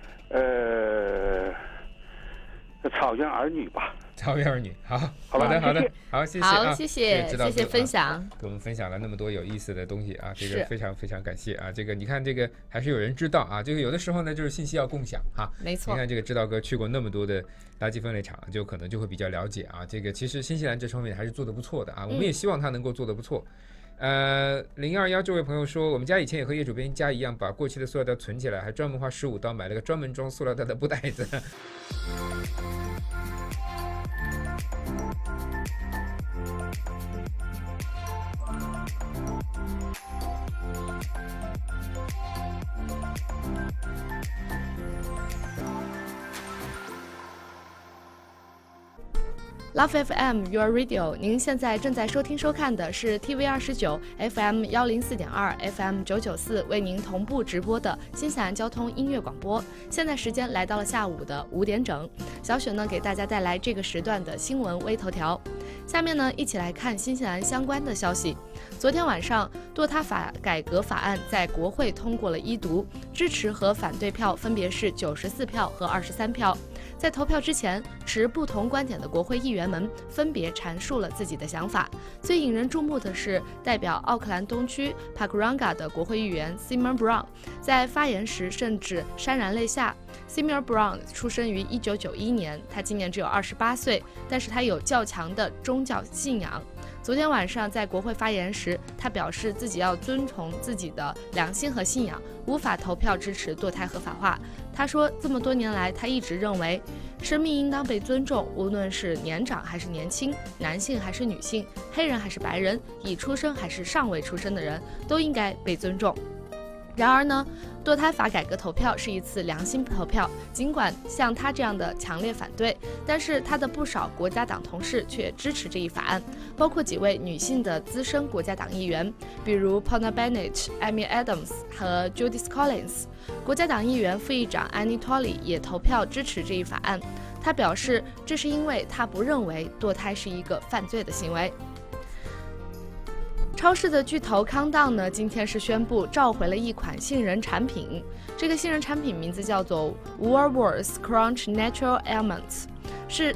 草原儿女吧。 草原儿女，好的， 好，谢谢， 谢谢分享， 给我们分享了那么多有意思的东西啊，这个非常非常感谢啊，这个你看这个还是有人知道啊，这个有的时候呢就是信息要共享啊， 没错， 你看这个知道哥去过那么多的垃圾分类厂，就可能就会比较了解啊，这个其实新西兰这方面还是做得不错的啊，我们也希望他能够做得不错。021这位朋友说，我们家以前也和业主编家一样，把过去的塑料袋存起来，还专门花15刀买了个专门装塑料袋的布袋子。 Love FM Your Radio， 您现在正在收听收看的是 TV29 FM 104.2 FM 994为您同步直播的新西兰交通音乐广播。现在时间来到了下午的5点整，小雪呢给大家带来这个时段的新闻微头条。下面呢一起来看新西兰相关的消息。昨天晚上，堕胎法改革法案在国会通过了1读，支持和反对票分别是94票和23票。 在投票之前，持不同观点的国会议员们分别阐述了自己的想法。最引人注目的是，代表奥克兰东区 Pakuranga 的国会议员 Seymour Brown 在发言时甚至潸然泪下。Seymour Brown 出生于1991年，他今年只有28岁，但是他有较强的宗教信仰。昨天晚上在国会发言时，他表示自己要遵从自己的良心和信仰，无法投票支持堕胎合法化。他说，这么多年来，他一直认为生命应当被尊重，无论是年长还是年轻，男性还是女性，黑人还是白人，已出生还是尚未出生的人，都应该被尊重。然而呢，堕胎法改革投票是一次良心投票，尽管像他这样的强烈反对，但是他的不少国家党同事却支持这一法案，包括几位女性的资深国家党议员，比如 Paula Bennett、Amy Adams 和 Judith Collins。国家党议员副议长 Annie Tolley 也投票支持这一法案，他表示这是因为他不认为堕胎是一个犯罪的行为。超市的巨头康当呢，今天是宣布召回了一款杏仁产品。这个杏仁产品名字叫做 Woolworths Crunch Natural Almonds， 是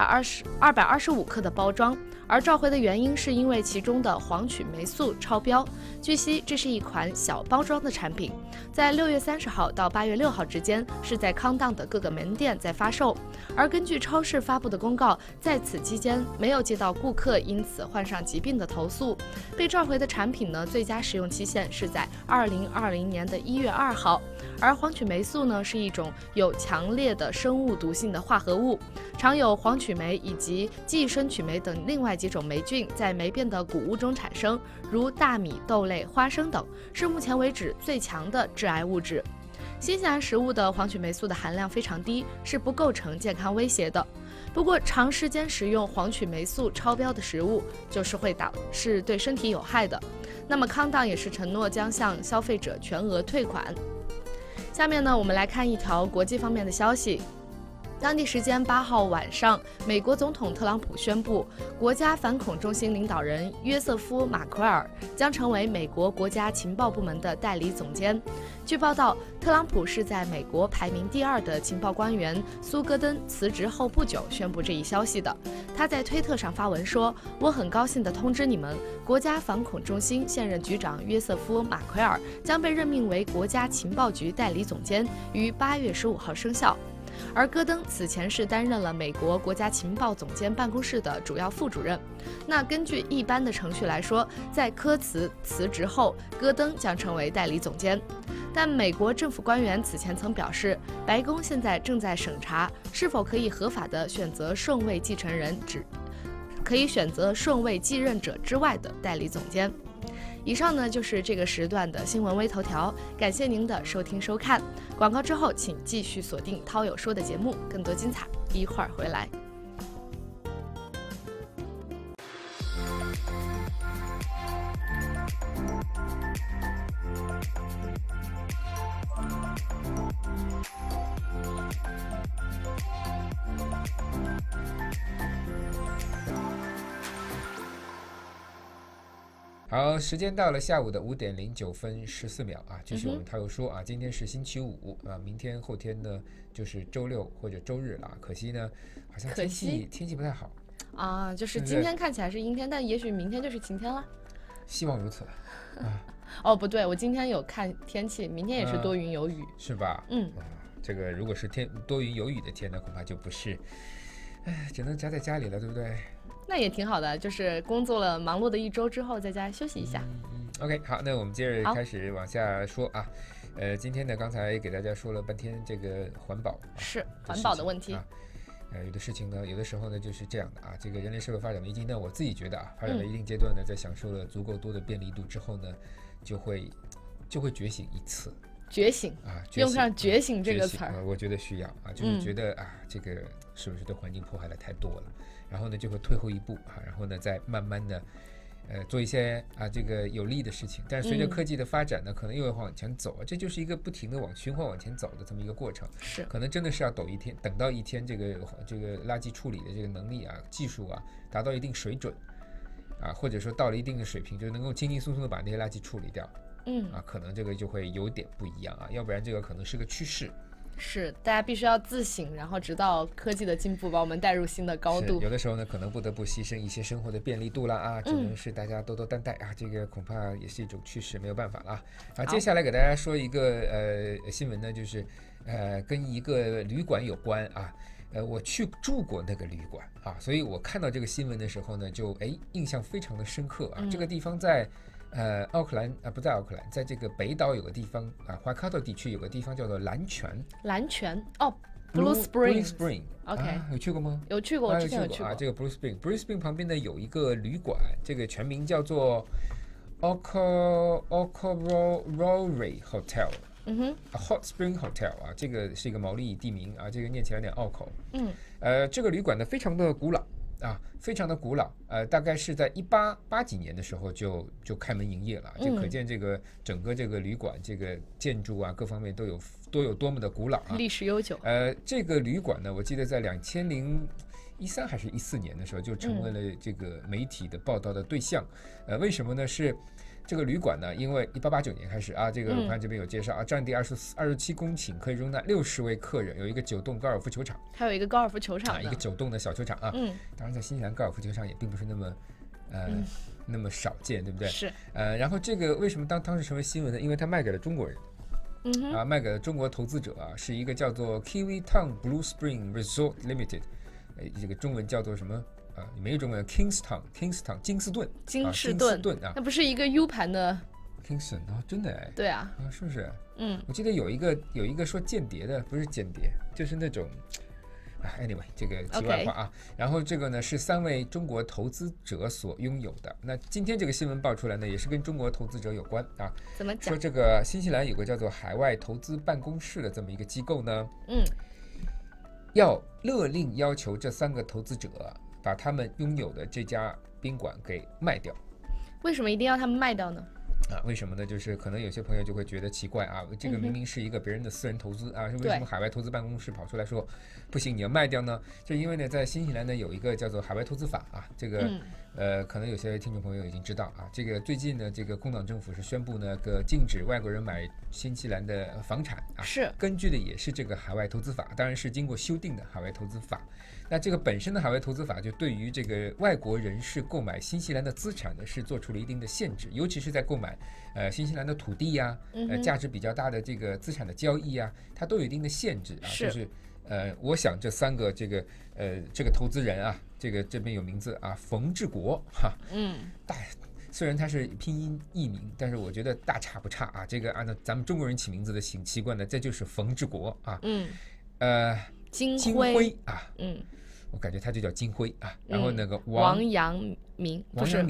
225克的包装。而召回的原因是因为其中的黄曲霉素超标。据悉，这是一款小包装的产品，在6月30号到8月6号之间是在康当的各个门店在发售。而根据超市发布的公告，在此期间没有接到顾客因此患上疾病的投诉。被召回的产品呢，最佳使用期限是在2020年的1月2号。而黄曲霉素呢，是一种有强烈的生物毒性的化合物，常有黄曲霉以及寄生曲霉等另外几种霉菌在霉变的谷物中产生，如大米、豆类、花生等，是目前为止最强的致癌物质。新西兰食物的黄曲霉素的含量非常低，是不构成健康威胁的。不过，长时间食用黄曲霉素超标的食物是对身体有害的。那么康当也是承诺将向消费者全额退款。下面呢，我们来看一条国际方面的消息。当地时间8号晚上，美国总统特朗普宣布，国家反恐中心领导人约瑟夫·马奎尔将成为美国国家情报部门的代理总监。据报道，特朗普是在美国排名第2的情报官员苏戈登辞职后不久宣布这一消息的。他在推特上发文说：“我很高兴地通知你们，国家反恐中心现任局长约瑟夫·马奎尔将被任命为国家情报局代理总监，于8月15号生效。”而戈登此前是担任了美国国家情报总监办公室的主要副主任。那根据一般的程序来说，在科茨辞职后，戈登将成为代理总监。但美国政府官员此前曾表示，白宫现在正在审查是否可以合法地选择顺位继承人，可以选择顺位继任者之外的代理总监。以上呢就是这个时段的新闻微头条，感谢您的收听收看。广告之后，请继续锁定涛友说的节目，更多精彩一会儿回来。 好，时间到了下午的5点09分14秒啊，继续我们涛友说啊，今天是星期五啊，明天后天呢就是周六或者周日了，可惜呢好像天气不太好啊，就是今天看起来是阴天，但也许明天就是晴天了， 希望如此啊。 哦，不对，我今天有看天气，明天也是多云有雨， 是吧？这个如果是多云有雨的天呢，恐怕就不是，只能宅在家里了，对不对？ 那也挺好的，就是工作了忙碌的一周之后，在家休息一下。 OK， 好，那我们接着开始往下说啊。今天呢，刚才给大家说了半天这个环保， 是环保的问题。 有的事情呢，有的时候呢就是这样的啊。这个人类社会发展的已经呢，我自己觉得啊，发展到一定阶段呢，在享受了足够多的便利度之后呢，就会觉醒一次。 觉醒啊，用上觉醒这个词儿， 我觉得需要啊，就是觉得这个是不是对环境破坏的太多了，然后呢就会退后一步啊，然后呢再慢慢的做一些这个有利的事情，但是随着科技的发展呢，可能又要往前走，这就是一个不停的循环往前走的这么一个过程。 是， 可能真的是要等到一天这个垃圾处理的这个能力技术达到一定水准或者说到了一定的水平，就能够轻轻松松的把那些垃圾处理掉。可能这个就会有点不一样要不然这个可能是个趋势是，大家必须要自省，然后直到科技的进步把我们带入新的高度。 有的时候呢，可能不得不牺牲一些生活的便利度了啊，只能是大家多多担待啊，这个恐怕也是一种趋势，没有办法了啊。接下来给大家说一个新闻呢，就是跟一个旅馆有关啊。我去住过那个旅馆啊，所以我看到这个新闻的时候呢，就印象非常的深刻啊。这个地方在奥克兰啊，不在奥克兰，在这个北岛有个地方啊，怀卡托地区有个地方叫做蓝泉。 蓝泉哦 ，Blue Spring。OK， 有去过吗？ 有去过，我之前有去过啊。这个 Blue Spring 旁边呢有一个旅馆，这个全名叫做 Okororie Hotel。Hot Spring Hotel 啊，这个是一个毛利地名啊，这个念起来有点拗口。这个旅馆呢非常的古老啊，非常的古老。大概是在1880几年的时候就开门营业了，就可见这个整个这个旅馆这个建筑啊各方面都有多么的古老啊， 历史悠久。 这个旅馆呢，我记得在2013还是14年的时候就成为了这个媒体的报道的对象。为什么呢？是这个旅馆呢，因为1889年开始啊，这个我看这边有介绍啊，占地27公顷，可以容纳60位客人，有一个9栋高尔夫球场， 还有一个高尔夫球场， 一个9栋的小球场啊。当然在新西兰高尔夫球场也并不是那么少见，对不对？ 是。 然后这个为什么当时成为新闻呢？因为它卖给了中国人。卖给了中国投资者啊，是一个叫做 Kiwi Town Blue Spring Resort Limited， 这个中文叫做什么？没有中文 Kingstown 金士顿啊，那不是一个 U 盘的 Kingston 啊，真的对啊， 是不是？我记得有一个说间谍的，不是间谍，就是那种anyway 这个题外话啊。然后这个呢是3位中国投资者所拥有的。那今天这个新闻爆出来呢，也是跟中国投资者有关啊。 怎么讲？ 说这个新西兰有个叫做海外投资办公室的这么一个机构呢，要勒令要求这3个投资者把他们拥有的这家宾馆给卖掉。 为什么一定要他们卖掉呢？ 为什么呢？就是可能有些朋友就会觉得奇怪啊，这个明明是一个别人的私人投资啊，为什么海外投资办公室跑出来说不行，你要卖掉呢？就因为呢，在新西兰呢有一个叫做海外投资法啊，这个可能有些听众朋友已经知道啊，这个最近呢，这个工党政府是宣布呢禁止外国人买新西兰的房产啊， 是根据的也是这个海外投资法，当然是经过修订的海外投资法。那这个本身的海外投资法就对于这个外国人士购买新西兰的资产呢是做出了一定的限制，尤其是在购买新西兰的土地呀，价值比较大的这个资产的交易啊，它都有一定的限制啊。就是我想这3个这个投资人啊，这边有名字啊，冯志国哈，虽然他是拼音译名，但是我觉得大差不差啊。这个按照咱们中国人起名字的习惯呢，这就是冯志国啊。金辉啊，我感觉他就叫金辉啊。然后那个王亚明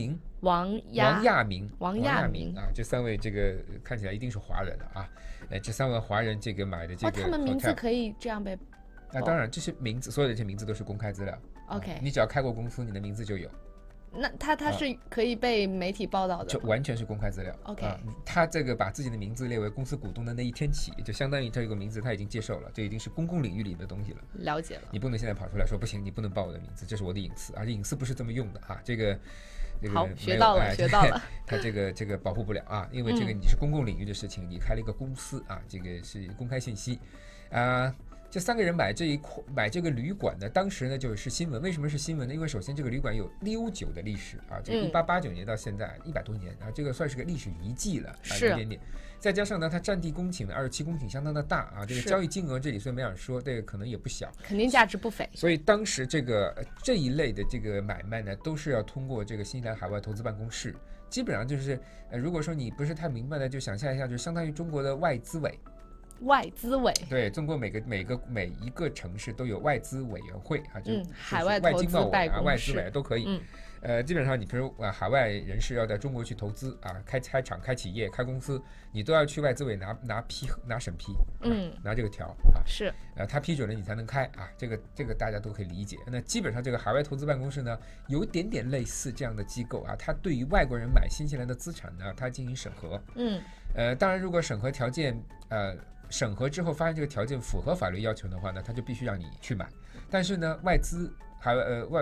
啊，这3位这个看起来一定是华人了啊。这3位华人这个买的这个， 他们名字可以这样被。 当然这些名字，所有的这些名字都是公开资料。 OK， 你只要开过公司，你的名字就有。 那他是可以被媒体报道的， 就完全是公开资料。 OK， 他这个把自己的名字列为公司股东的那一天起，就相当于这个名字他已经接受了，这已经是公共领域里的东西了。 了解了， 你不能现在跑出来说不行，你不能报我的名字，这是我的隐私，而且隐私不是这么用的啊。这个好，学到了，学到了。 他这个保护不了啊，因为这个你是公共领域的事情，你开了一个公司啊，这个是公开信息啊。这3个人买这个旅馆呢，当时呢就是新闻。为什么是新闻呢？因为首先这个旅馆有悠久的历史啊，这1889年到现在100多年啊，这个算是个历史遗迹了，一点点。再加上呢，它占地公顷的27公顷相当的大啊，这个交易金额这里虽然没法说，这个可能也不小， 肯定价值不菲。 所以当时这一类的这个买卖呢，都是要通过这个新西兰海外投资办公室，基本上就是如果说你不是太明白的，就想象一下，就相当于中国的外资委。对，中国每一个城市都有外资委员会啊， 海外投资办公室、 外资委都可以。基本上你比如海外人士要在中国去投资啊，开厂、开企业、开公司，你都要去外资委拿审批，拿这个条啊， 是他批准了你才能开啊，这个大家都可以理解。那基本上这个海外投资办公室呢，有一点点类似这样的机构啊，它对于外国人买新西兰的资产呢，它进行审核。当然如果审核条件审核之后发现这个条件符合法律要求的话呢，他就必须让你去买。但是呢，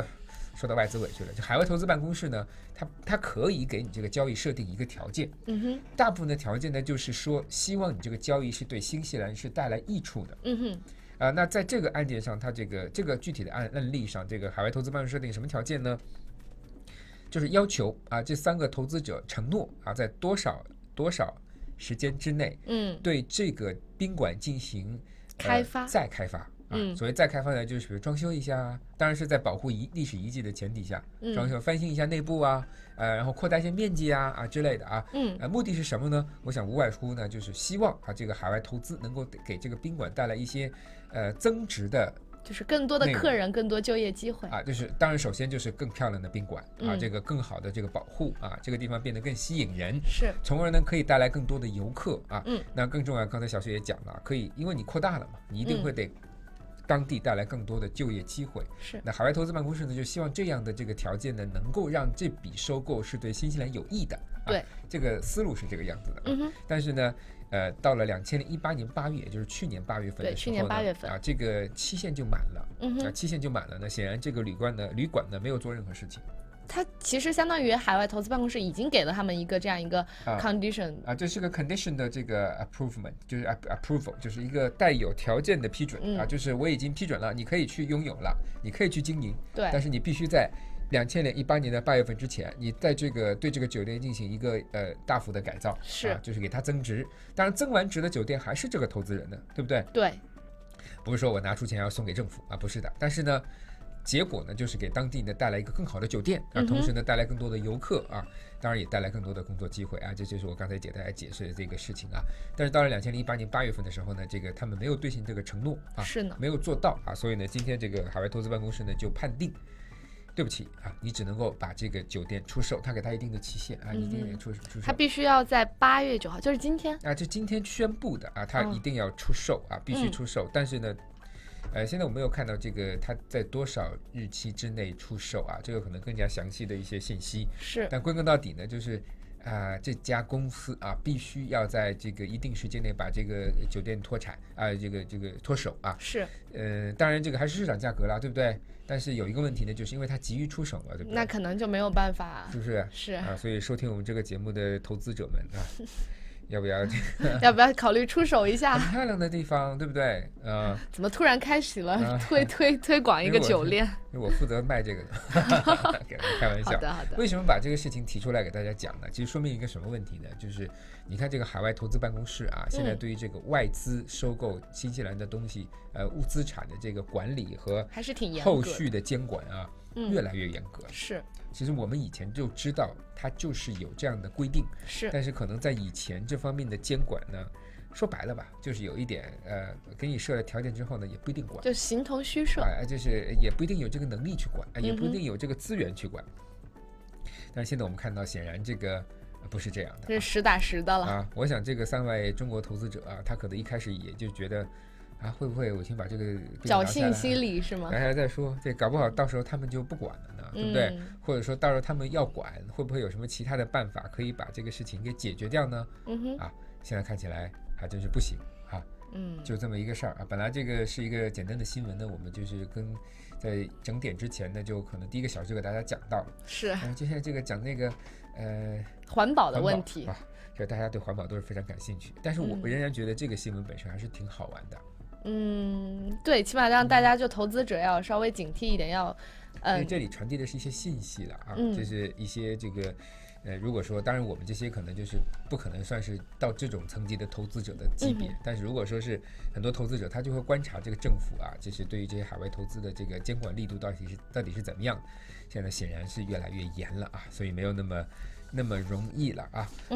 说到外资委去了。就海外投资办公室呢，它可以给你这个交易设定一个条件，大部分的条件呢就是说，希望你这个交易是对新西兰是带来益处的，那在这个案件上，它这个具体的案例上，这个海外投资办公室设定什么条件呢？就是要求这3个投资者承诺在多少时间之内，对这个宾馆进行再开发。所谓再开发呢，就是比如装修一下，当然是在保护历史遗迹的前提下，装修翻新一下内部然后扩大一些面积之类的目的是什么呢？我想无外乎呢，就是希望这个海外投资能够给这个宾馆带来一些增值的。 就是更多的客人，更多就业机会就是当然首先就是更漂亮的宾馆这个更好的这个保护这个地方变得更吸引人， 是， 从而呢可以带来更多的游客那更重要，刚才小雪也讲了，可以因为你扩大了嘛，你一定会得当地带来更多的就业机会。 是， 那海外投资办公室呢，就希望这样的这个条件呢，能够让这笔收购是对新西兰有益的。 对， 这个思路是这个样子的。但是呢，到了2018年8月，也就是去年8月份的时候呢， 对，去年8月份这个期限就满了。期限就满了呢，显然这个旅馆呢没有做任何事情。 它其实相当于海外投资办公室已经给了他们一个这样一个 condition 这是个 condition 的这个 approval， 就是 approval， 就是一个带有条件的批准就是我已经批准了，你可以去拥有了，你可以去经营， 对， 但是你必须在2018年的8月份之前，你在对这个酒店进行一个大幅的改造， 是就是给它增值。当然增完值的酒店还是这个投资人的，对不对？ 对， 不是说我拿出钱要送给政府不是的。但是呢，结果呢就是给当地呢带来一个更好的酒店同时呢带来更多的游客当然也带来更多的工作机会这就是我刚才给大家解释的这个事情但是到了2018年8月份的时候呢，这个他们没有兑现这个承诺是呢， 没有做到所以呢，今天这个海外投资办公室呢就判定，对不起你只能够把这个酒店出售，他给他一定的期限一定得出售， 他必须要在8月9号，就是今天就今天宣布的他一定要出售必须出售。但是呢，现在我没有看到这个他在多少日期之内出售这个可能更加详细的一些信息是。但归根到底呢，就是这家公司必须要在这个一定时间内把这个酒店脱产这个脱手是。 当然这个还是市场价格啦，对不对？但是有一个问题呢，就是因为它急于出手了，对不对？ 那可能就没有办法， 是不是？ 是所以收听我们这个节目的投资者们要不要考虑出手一下？ 很漂亮的地方，对不对？ 怎么突然开始了推广一个酒店？ 因为我负责卖这个的，给大家开玩笑。 好的。 为什么把这个事情提出来给大家讲呢？其实说明一个什么问题呢？就是你看这个海外投资办公室现在对于这个外资收购新西兰的东西物资产的这个管理和还是挺严格的， 后续的监管越来越严格。 是。 其实我们以前就知道它就是有这样的规定， 是， 但是可能在以前这方面的监管呢，说白了吧，就是有一点给你设了条件之后呢，也不一定管， 就形同虚设就是也不一定有这个能力去管也不一定有这个资源去管。但是现在我们看到，显然这个不是这样的， 这是实打实的了我想这个3位中国投资者他可能一开始也就觉得会不会我先把这个侥幸心理是吗？ 大家再说，这搞不好到时候他们就不管了呢，对不对？或者说到时候他们要管，会不会有什么其他的办法可以把这个事情给解决掉呢？现在看起来还真是不行就这么一个事儿本来这个是一个简单的新闻呢，我们就是在整点之前呢，就可能第1个小时给大家讲到是就现在这个讲那个环保的问题就大家对环保都是非常感兴趣，但是我仍然觉得这个新闻本身还是挺好玩的。 对，起码让大家就投资者要稍微警惕一点，要因为这里传递的是一些信息了就是一些这个如果说当然我们这些可能就是不可能算是到这种层级的投资者的级别但是如果说是很多投资者，他就会观察这个政府就是对于这些海外投资的这个监管力度到底是怎么样，现在显然是越来越严了所以没有那么容易了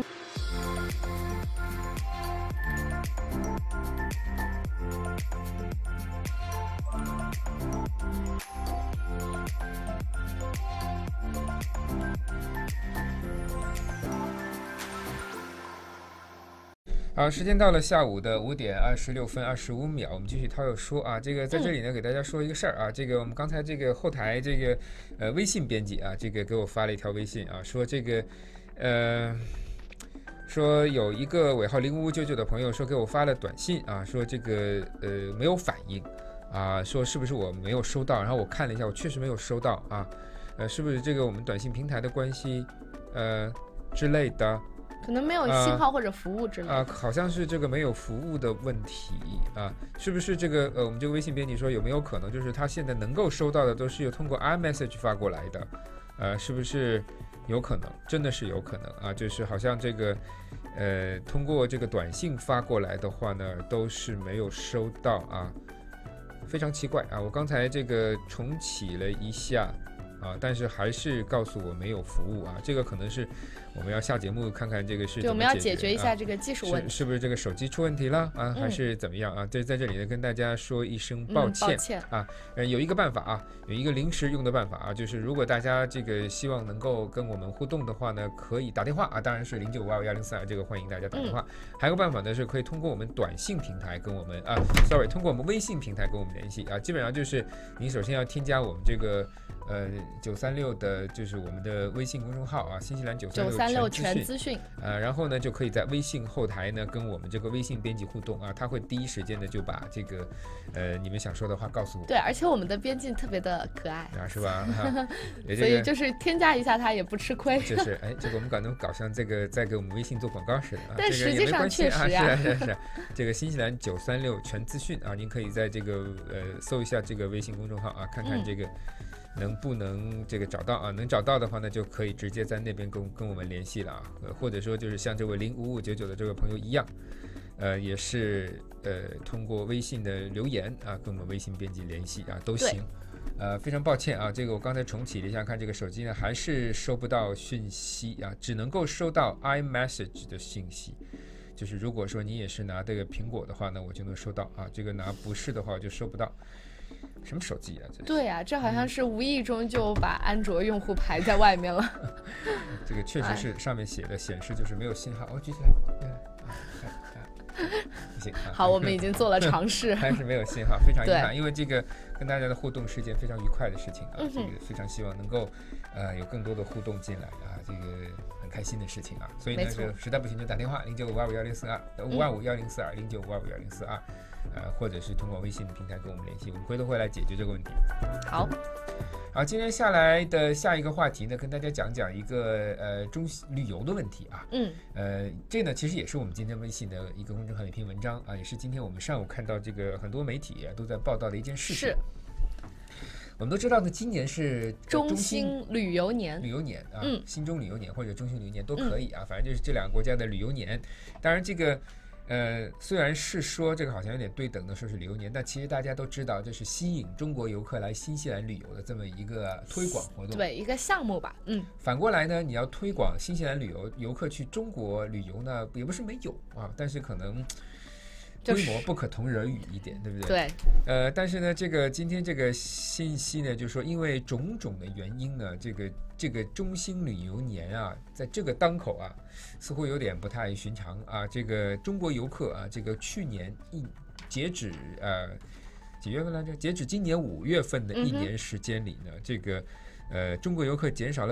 好，时间到了下午的5点26分25秒，我们继续涛友说这个在这里呢给大家说一个事儿这个我们刚才这个后台这个微信编辑这个给我发了一条微信说这个说有一个尾号0599的朋友说给我发了短信说这个没有反应说是不是我没有收到，然后我看了一下，我确实没有收到是不是这个我们短信平台的关系之类的？ 可能没有信号或者服务之类的好像是这个没有服务的问题啊，是不是这个我们这个微信编辑说有没有可能就是他现在能够收到的都是有通过 iMessage 发过来的，是不是有可能？真的是有可能啊，就是好像这个通过这个短信发过来的话呢，都是没有收到啊，非常奇怪啊！我刚才这个重启了一下啊，但是还是告诉我没有服务啊，这个可能是我们要下节目看看这个是怎么解决， 对，我们要解决一下这个技术问题， 是不是这个手机出问题了啊，还是怎么样啊？在这里呢跟大家说一声抱歉啊。有一个办法啊，有一个临时用的办法啊，就是如果大家这个希望能够跟我们互动的话呢，可以打电话啊，当然是09525104这个欢迎大家打电话。还有个办法呢是可以通过我们短信平台跟我们通过我们微信平台跟我们联系啊。基本上就是你首先要添加我们这个936的就是我们的微信公众号啊，新西兰936全资讯然后呢就可以在微信后台呢跟我们这个微信编辑互动啊，他会第一时间的就把这个你们想说的话告诉我。 对，而且我们的编辑特别的可爱是吧所以就是添加一下他也不吃亏。 就是这个我们搞像这个在给我们微信做广告似的但实际上确实是这个新西兰936全资讯啊，您可以在这个搜一下这个微信公众号啊，看看这个能不能这个找到啊？能找到的话呢，就可以直接在那边跟我们联系了啊，或者说就是像这位05599的这位朋友一样，也是通过微信的留言啊，跟我们微信编辑联系啊，都行。非常抱歉啊，这个我刚才重启了一下，看这个手机呢还是收不到讯息啊，只能够收到 iMessage 的信息。就是如果说你也是拿这个苹果的话呢，我就能收到啊，这个拿不是的话我就收不到。什么手机啊？ 对啊，这好像是无意中就把安卓用户排在外面了。 这个确实是上面写的显示就是没有信号。举起来。行， 好，我们已经做了尝试， 还是没有信号，非常遗憾。因为这个跟大家的互动是一件非常愉快的事情啊，这个非常希望能够有更多的互动进来啊，这个很开心的事情啊。所以呢，实在不行就打电话09525104255510420952510442。或者是通过微信平台跟我们联系，我们回头会来解决这个问题。好，今天下来的下一个话题呢，跟大家讲一个旅游的问题啊。这呢其实也是我们今天微信的一个公众号的一篇文章啊，也是今天我们上午看到这个很多媒体都在报道的一件事情。 是。 我们都知道呢，今年是中新旅游年啊，新中旅游年或者中新旅游年都可以啊，反正就是这两个国家的旅游年。当然这个。虽然是说这个好像有点对等的说是旅游年，但其实大家都知道这是吸引中国游客来新西兰旅游的这么一个推广活动， 对，一个项目吧。 反过来呢，你要推广新西兰游客去中国旅游呢，也不是没有啊，但是可能规模不可同日而语一点，对不对？ 对。 但是呢，这个今天这个信息呢，就是说因为种种的原因呢，这个中新旅游年啊，在这个当口啊，似乎有点不太寻常啊。这个中国游客啊，这个去年截止几月份来着？截止今年5月份的一年时间里呢，这个中国游客减少了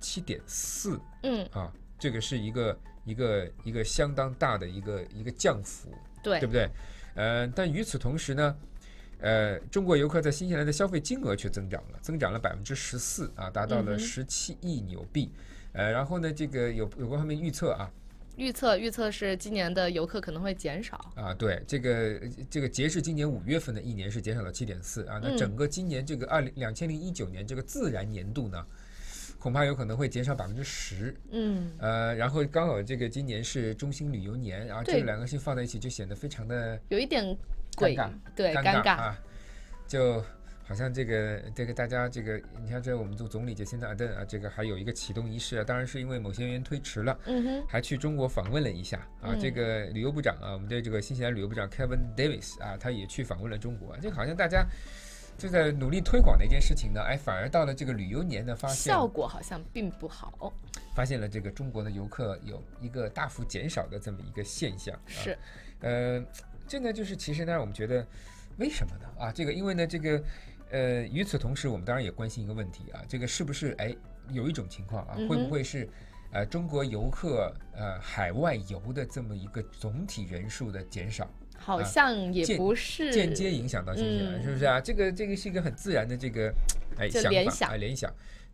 7.4%。啊，这个是一个相当大的一个降幅，对不对？但与此同时呢。中国游客在新西兰的消费金额却增长了14%啊，达到了17亿纽币。然后呢，这个有关方面预测啊， 预测是今年的游客可能会减少啊。对，这个截至今年5月份的一年是减少了7.4%啊。那整个今年这个2019年这个自然年度呢，恐怕有可能会减少10%。然后刚好这个今年是中新旅游年，然后这两个星放在一起就显得非常的有一点。 尴尬， 对，尴尬啊，就好像这个大家这个，你看这我们总理杰辛达·阿登啊，这个还有一个启动仪式啊，当然是因为某些原因推迟了，还去中国访问了一下啊，这个旅游部长啊，我们的这个新西兰旅游部长 Kevin Davis 啊，他也去访问了中国，这好像大家就在努力推广的一件事情呢，反而到了这个旅游年呢，发现效果好像并不好， 发现了这个中国的游客有一个大幅减少的这么一个现象， 是， 这呢就是其实呢我们觉得为什么呢啊？这个因为呢这个与此同时我们当然也关心一个问题啊，这个是不是有一种情况啊，会不会是中国游客海外游的这么一个总体人数的减少？ 好像也不是间接影响到新西兰，是不是啊？这个是一个很自然的这个想法联想。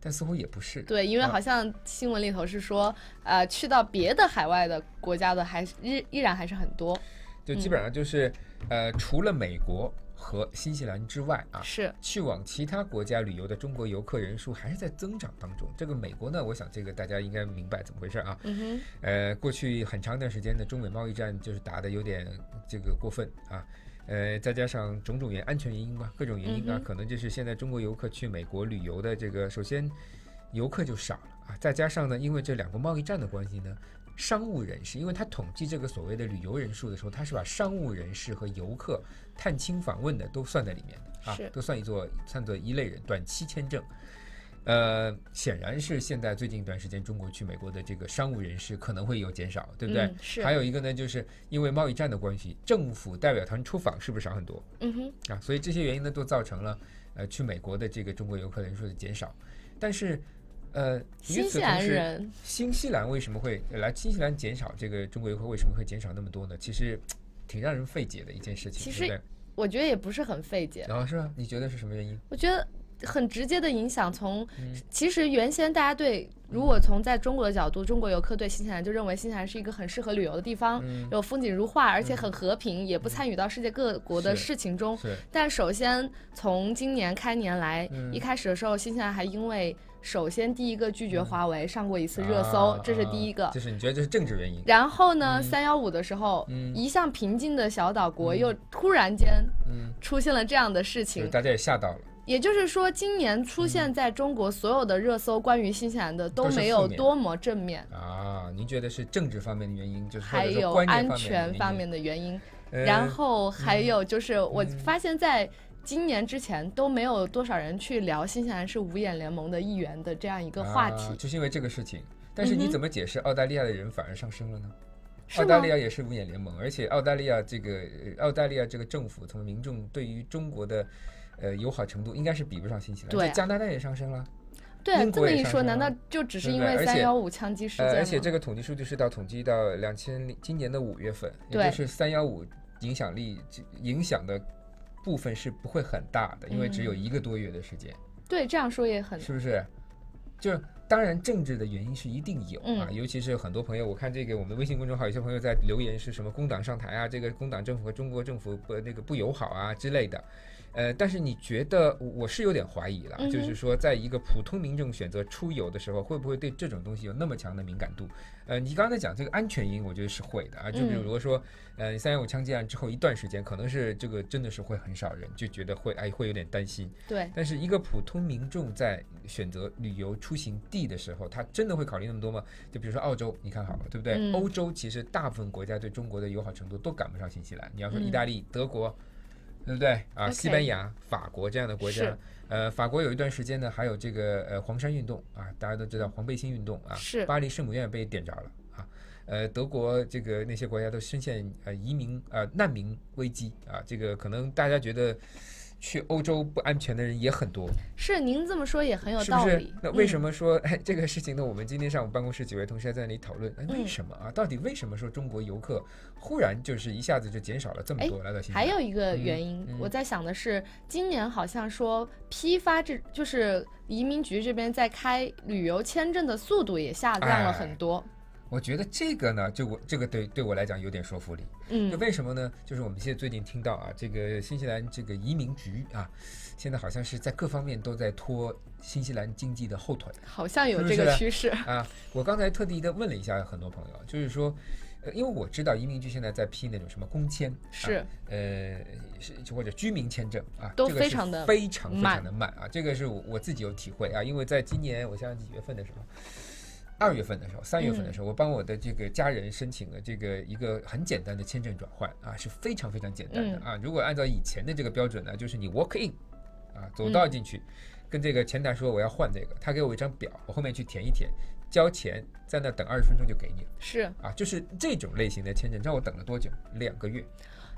但似乎也不是。 对，因为好像新闻里头是说，去到别的海外的国家的依然还是很多。 就基本上就是，除了美国和新西兰之外啊， 是去往其他国家旅游的中国游客人数还是在增长当中。这个美国呢，我想这个大家应该明白怎么回事啊。过去很长一段时间的中美贸易战就是打得有点这个过分啊。再加上种种安全原因吧，各种原因啊，可能就是现在中国游客去美国旅游的这个，首先游客就少了啊，再加上呢，因为这两个贸易战的关系呢。商务人士，因为他统计这个所谓的旅游人数的时候，他是把商务人士和游客、探亲访问的都算在里面的啊，都算作一类人，短期签证。显然是现在最近一段时间，中国去美国的这个商务人士可能会有减少，对不对？ 是。 还有一个呢，就是因为贸易战的关系，政府代表团出访是不是少很多？所以这些原因呢，都造成了去美国的这个中国游客人数的减少，但是。 新西兰人， 新西兰为什么会新西兰减少这个中国游客为什么会减少那么多呢？其实挺让人费解的一件事情。 其实我觉得也不是很费解。 是吧？你觉得是什么原因？ 我觉得很直接的影响其实原先大家如果从在中国的角度，中国游客对新西兰就认为新西兰是一个很适合旅游的地方，有风景如画，而且很和平，也不参与到世界各国的事情中。但首先从今年开年来，一开始的时候，新西兰还因为首先第一个拒绝华为上过一次热搜，这是第一个。 就是你觉得这是政治原因？ 然后呢，315的时候，一向平静的小岛国又突然间出现了这样的事情， 大家也吓到了。 也就是说，今年出现在中国所有的热搜关于新西兰的都没有多么正面啊。您觉得是政治方面的原因，就是还有安全方面的原因，然后还有就是我发现在今年之前都没有多少人去聊新西兰是五眼联盟的一员的这样一个话题， 就是因为这个事情。但是你怎么解释澳大利亚的人反而上升了呢？澳大利亚也是五眼联盟，而且澳大利亚这个政府从民众对于中国的友好程度应该是比不上新西兰。 对， 加拿大也上升了。 对，这么一说，难道就只是因为315枪击事件吗？ 而且这个统计数据是统计到今年的5月份，也就是315影响的部分是不会很大的，因为只有1个多月的时间。 对，这样说也很是不是？就当然政治的原因是一定有啊，尤其是很多朋友，我看这个我们的微信公众号有些朋友在留言是什么工党上台啊，这个工党政府和中国政府不友好啊之类的。但是你觉得我是有点怀疑了，就是说在一个普通民众选择出游的时候，会不会对这种东西有那么强的敏感度？你刚才讲这个安全因，我觉得是会的啊。就比如说，315枪击案之后一段时间，可能是这个真的是会很少人就觉得会有点担心。 对。 但是一个普通民众在选择旅游出行地的时候，他真的会考虑那么多吗？就比如说澳洲，你看好了，对不对？欧洲其实大部分国家对中国的友好程度都赶不上新西兰。你要说意大利、德国。对不对啊？西班牙、法国这样的国家，法国有一段时间呢，还有这个黄山运动啊，大家都知道黄背心运动啊， 是巴黎圣母院被点着了啊，德国这个那些国家都深陷难民危机啊，这个可能大家觉得去欧洲不安全的人也很多。 是，您这么说也很有道理。 是不是？那为什么说这个事情呢？我们今天上午办公室几位同事还在那里讨论，为什么啊？到底为什么说中国游客忽然就是一下子就减少了这么多来到新西兰？ 还有一个原因，我在想的是，今年好像说批发就是移民局这边在开旅游签证的速度也下降了很多。 我觉得这个呢，这个对我来讲有点说服力。就为什么呢？就是我们现在最近听到啊，这个新西兰这个移民局啊，现在好像是在各方面都在拖新西兰经济的后腿， 好像有这个趋势啊。我刚才特地的问了一下很多朋友，就是说，因为我知道移民局现在在批那种什么工签， 是或者居民签证啊， 都非常的非常的慢啊。这个是我自己有体会啊，因为在今年我想想几月份的时候。2月份的时候，3月份的时候，我帮我的这个家人申请了一个很简单的签证转换啊，是非常非常简单的啊。如果按照以前的这个标准呢，就是你 walk in 啊，走到进去，跟这个前台说我要换这个，他给我一张表，我后面去填一填，交钱，在那等20分钟就给你了。 是啊，就是这种类型的签证，你知道我等了多久？2个月。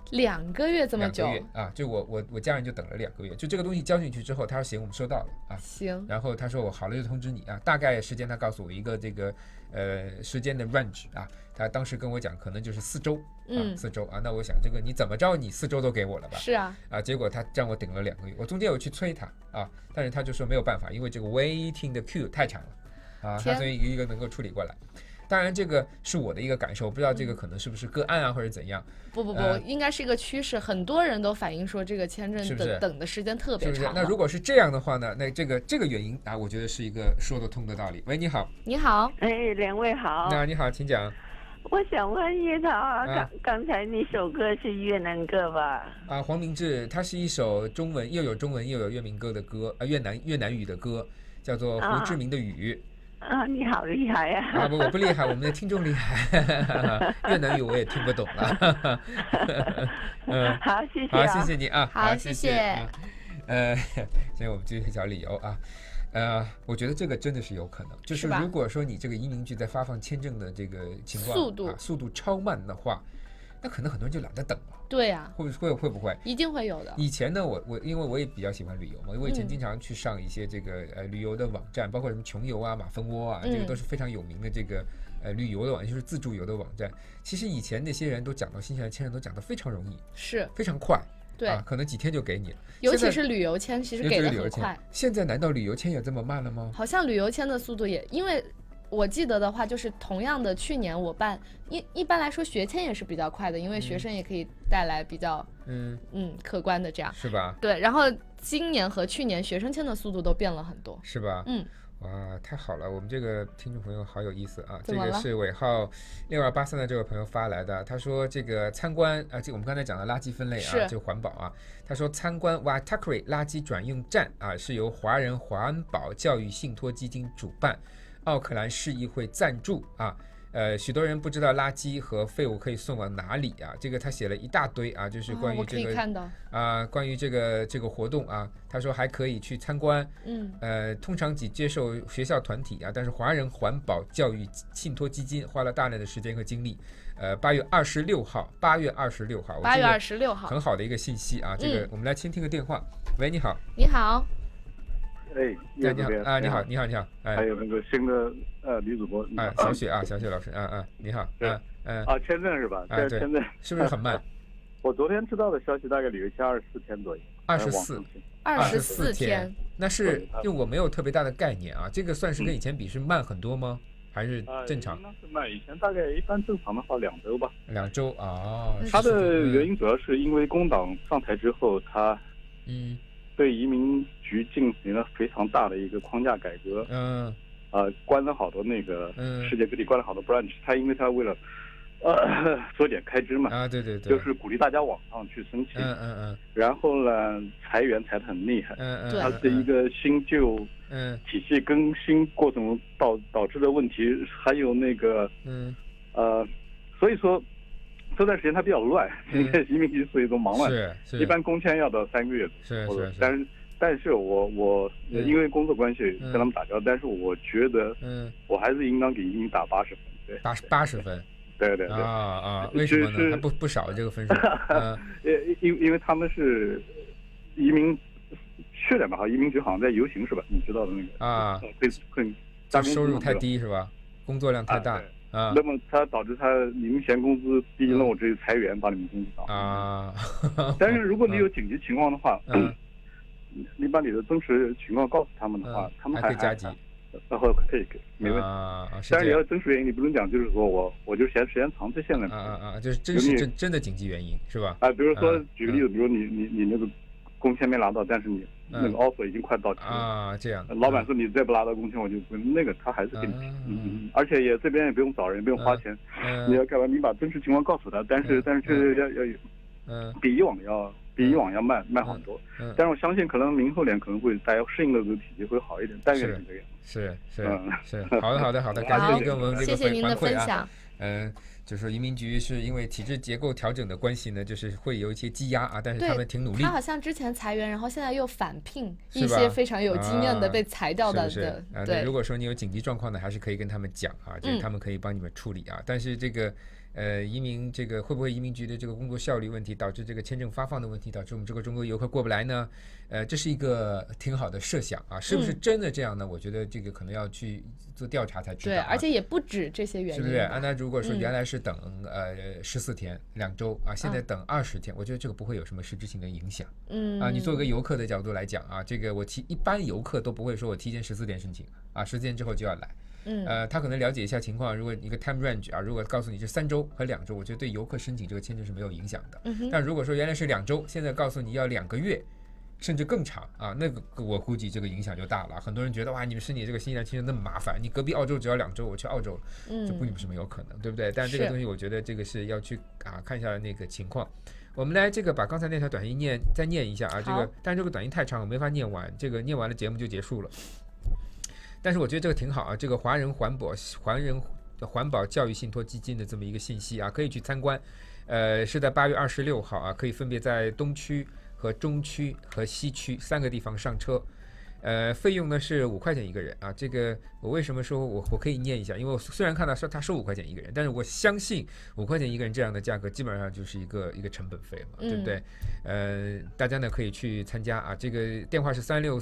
2个月这么久 ？2个月啊，就我家人就等了2个月，就这个东西交进去之后，他说行，我们收到了啊。 行。 然后他说我好了就通知你啊，大概时间他告诉我一个这个时间的 range 啊，他当时跟我讲可能就是4周，4周啊。那我想这个你怎么着你4周都给我了吧？ 是啊。 结果他让我等了2个月，我中间有去催他啊，但是他就说没有办法，因为这个 waiting 的 queue 太长了啊，他所以一个能够处理过来。当然，这个是我的一个感受，不知道这个可能是不是个案啊，或者怎样？ 不，应该是一个趋势，很多人都反映说这个签证等的时间特别长。 是不是？那如果是这样的话呢？那这个原因啊，我觉得是一个说得通的道理。喂，你好。 你好。 两位好。 那你好，请讲。 我想问叶桃，刚才那首歌是越南歌吧？ 黄明志，它是一首中文又有中文又有越民歌的歌，越南语的歌，叫做胡志明的雨。 你好厉害呀！ 我不厉害，我们的听众厉害。越南语我也听不懂了。 好，谢谢。 好，谢谢你啊。 好，谢谢。 现在我们继续找理由啊。我觉得这个真的是有可能，就是如果说你这个移民局在发放签证的这个情况速度超慢的话，那可能很多人就懒得等了。 对呀， 会不会？ 一定会有的。 以前呢，我因为我也比较喜欢旅游嘛，我以前经常去上一些这个旅游的网站，包括什么穷游啊、马蜂窝啊，这个都是非常有名的这个旅游的网站，就是自助游的网站。其实以前那些人都讲到新西兰签证都讲得非常容易， 是非常快。 对， 可能几天就给你了。 尤其是旅游签，其实给的很快。 现在难道旅游签也这么慢了吗？ 好像旅游签的速度也，因为我记得的话，就是同样的，去年我办一般来说学签也是比较快的，因为学生也可以带来比较客观的这样， 是吧？ 对，然后今年和去年学生签的速度都变了很多， 是吧？哇，太好了！我们这个听众朋友好有意思啊！这个是尾号6283的这位朋友发来的，他说这个参观这我们刚才讲的垃圾分类啊，就环保啊，他说参观 Waitakere 垃圾转运站啊，是由华人环保教育信托基金主办，奥克兰市议会赞助啊。许多人不知道垃圾和废物可以送往哪里啊？这个他写了一大堆啊，就是关于这个关于这个活动啊，他说还可以去参观，通常只接受学校团体啊，但是华人环保教育信托基金花了大量的时间和精力。8月26号，很好的一个信息啊。这个我们来先听个电话。喂，你好。 你好。 叶主编啊，你好。 还有那个新的女主播， 小雪老师，你好， 签证是吧？ 对， 签证是不是很慢？ 我昨天知道的消息大概旅游签24天左右。 24天， 那是因为我没有特别大的概念啊，这个算是跟以前比是慢很多吗？还是正常？ 那是慢，以前大概一般正常的话2周吧。 2周啊。 它的原因主要是因为工党上台之后，他对移民局进行了非常大的一个框架改革，关了好多那个世界各地关了好多 branch， 他因为他为了缩减开支嘛， 对， 就是鼓励大家网上去申请，然后呢裁员裁得很厉害，它是一个新旧体系更新过程中导致的问题，还有那个所以说这段时间它比较乱，移民局所以都忙乱， 是一般工签要到3个月， 是， 但是我因为工作关系跟他们打交道，但是我觉得我还是应当给移民打80分，对 ，80分， 对为什么呢？还不少这个分数， 因为他们是移民确诊吧，移民局好像在游行是吧？你知道的那个会收入太低是吧？工作量太大。 那么它导致他明显工资低，那我这裁员把你们工资涨。但是如果你有紧急情况的话，你把你的真实情况告诉他们的话，他们还可以加急， 然后可以没问题。但是你要真实原因，你不能讲就是说我就嫌时间长，这现在就是真的紧急原因是吧？ 比如说举个例子，比如你那个工签没拿到，但是你那个 offer 已经快到期了这样， 老板说你再不拿到工签，我就那个他还是给你而且这边也不用找人，不用花钱，你要干嘛？你把真实情况告诉他，但是确实要有，比以往要慢很多，但是我相信可能明后年可能会大家适应的这个体系会好一点，但愿是这个样子。 是，好的，感谢你跟我们这个谢谢您的分享。 就是说移民局是因为体制结构调整的关系呢，就是会有一些积压啊，但是他们挺努力。 他好像之前裁员，然后现在又返聘一些非常有经验的被裁掉的。 对，如果说你有紧急状况呢，还是可以跟他们讲啊，这个他们可以帮你们处理啊。但是这个移民这个会不会移民局的这个工作效率问题导致这个签证发放的问题，导致我们这个中国游客过不来呢？这是一个挺好的设想啊，是不是真的这样呢？我觉得这个可能要去做调查才知道。 对，而且也不止这些原因， 是不是？那如果说原来是等14天2周啊，现在等20天，我觉得这个不会有什么实质性的影响。你作为一个游客的角度来讲啊，这个一般游客都不会说我提前14天申请啊，14天之后就要来。他可能了解一下情况，如果一个 time range 啊，如果告诉你是3周和2周，我觉得对游客申请这个签证是没有影响的。但如果说原来是2周，现在告诉你要2个月，甚至更长啊，那个我估计这个影响就大了。很多人觉得哇，你们申请这个新西兰签证那么麻烦，你隔壁澳洲只要2周，我去澳洲了，这不是没有可能，对不对？但这个东西我觉得这个是要去看一下那个情况。我们来这个把刚才那条短信再念一下啊，这个但是这个短信太长，我没法念完，这个念完了节目就结束了。但是我觉得这个挺好啊，这个华人环保教育信托基金的这么一个信息啊，可以去参观。是在8月26号啊，可以分别在东区和中区和西区3个地方上车。费用呢是5块钱一个人啊。这个我为什么说我可以念一下？因为我虽然看到说他收5块钱一个人，但是我相信5块钱一个人这样的价格基本上就是一个成本费嘛，对不对？大家呢可以去参加啊，这个电话是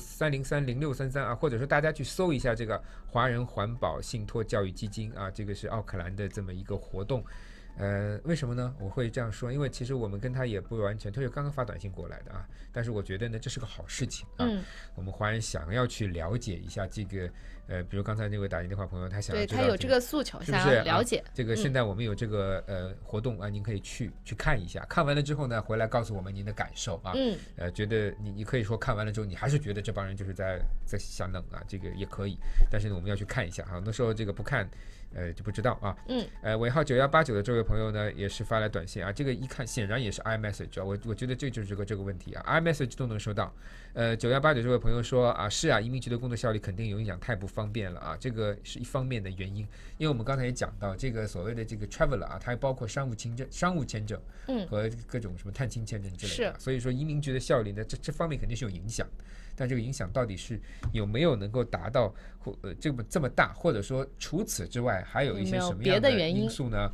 363030633啊，或者说大家去搜一下这个华人环保信托教育基金啊，这个是奥克兰的这么一个活动。为什么呢？我会这样说，因为其实我们跟他也不完全，他是刚刚发短信过来的啊。但是我觉得呢，这是个好事情啊。我们华人想要去了解一下这个，比如刚才那位打进电话朋友，他想要知道对他有这个诉求，想要了解。 这个现在我们有这个活动啊，您可以去看一下。看完了之后呢，回来告诉我们您的感受啊。觉得你可以说看完了之后，你还是觉得这帮人就是在瞎弄啊，这个也可以。但是呢，我们要去看一下啊。那时候这个不看。就不知道啊。尾号9189的这位朋友呢，也是发来短信啊，这个一看显然也是 iMessage 啊，我觉得这就是这个问题啊 ，iMessage 都能收到。9189这位朋友说啊，是啊，移民局的工作效率肯定有影响，太不方便了啊，这个是一方面的原因，因为我们刚才也讲到，这个所谓的这个 traveler 啊，它还包括商务签证，和各种什么探亲签证之类的，所以说移民局的效率呢，这方面肯定是有影响。但这个影响到底是有没有能够达到这么大，或者说除此之外还有一些什么样的因素呢？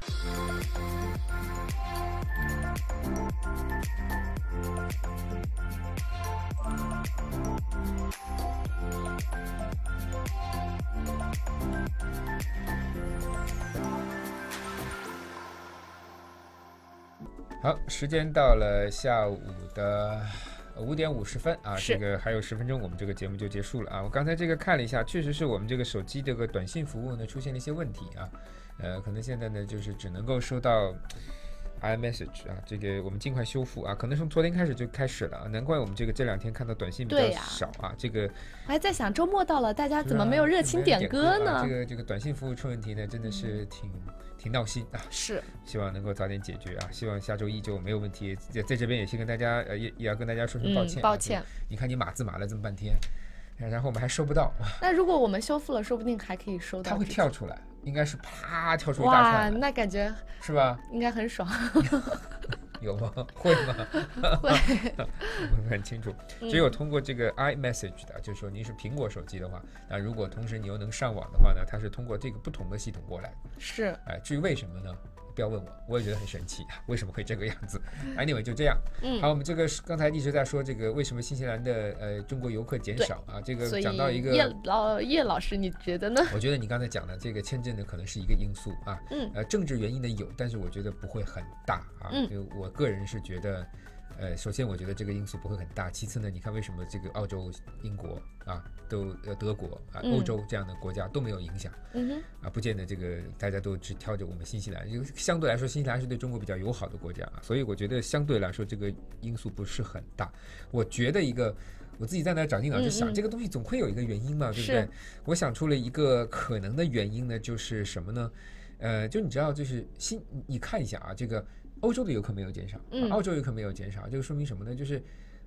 好，时间到了下午的5点50分啊，这个还有10分钟，我们这个节目就结束了啊。我刚才这个看了一下，确实是我们这个手机这个短信服务呢出现了一些问题啊，可能现在呢就是只能够收到 iMessage 啊，这个我们尽快修复啊，可能从昨天开始就开始了啊，难怪我们这2天看到短信比较少啊。这个我还在想周末到了，大家怎么没有热情点歌呢？ 这个短信服务出问题呢，真的是挺闹心啊， 是， 希望能够早点解决啊，希望下周一就没有问题。在这边也先跟大家也要跟大家说声抱歉， 抱歉。 你看你码字码了这么半天，然后我们还收不到。那如果我们修复了，说不定还可以收到。 它会跳出来，应该是啪跳出一大串。 哇，那感觉是吧？ 应该很爽。 有吗？会吗？ 会。 我很清楚，只有通过这个 iMessage 的，就是说您是苹果手机的话，那如果同时你又能上网的话呢，它是通过这个不同的系统过来。 是。 至于为什么呢？不要问我也觉得很神奇，为什么会这个样子 ？Anyway 就这样。好，我们这个刚才一直在说这个为什么新西兰的中国游客减少啊？这个讲到一个叶老师，你觉得呢？ 我觉得你刚才讲的这个签证呢，可能是一个因素啊。政治原因呢有，但是我觉得不会很大啊。我个人是觉得。首先我觉得这个因素不会很大，其次呢，你看为什么这个澳洲、英国啊，德国啊、欧洲这样的国家都没有影响，不见得这个大家都只挑着我们新西兰，因为相对来说新西兰是对中国比较友好的国家啊，所以我觉得相对来说这个因素不是很大。我觉得我自己在那长进脑就想，这个东西总会有一个原因嘛，对不对？我想出了一个可能的原因呢，就是什么呢？就你知道，就是你看一下啊，这个。欧洲的游客没有减少，澳洲游客没有减少，这个说明什么呢？就是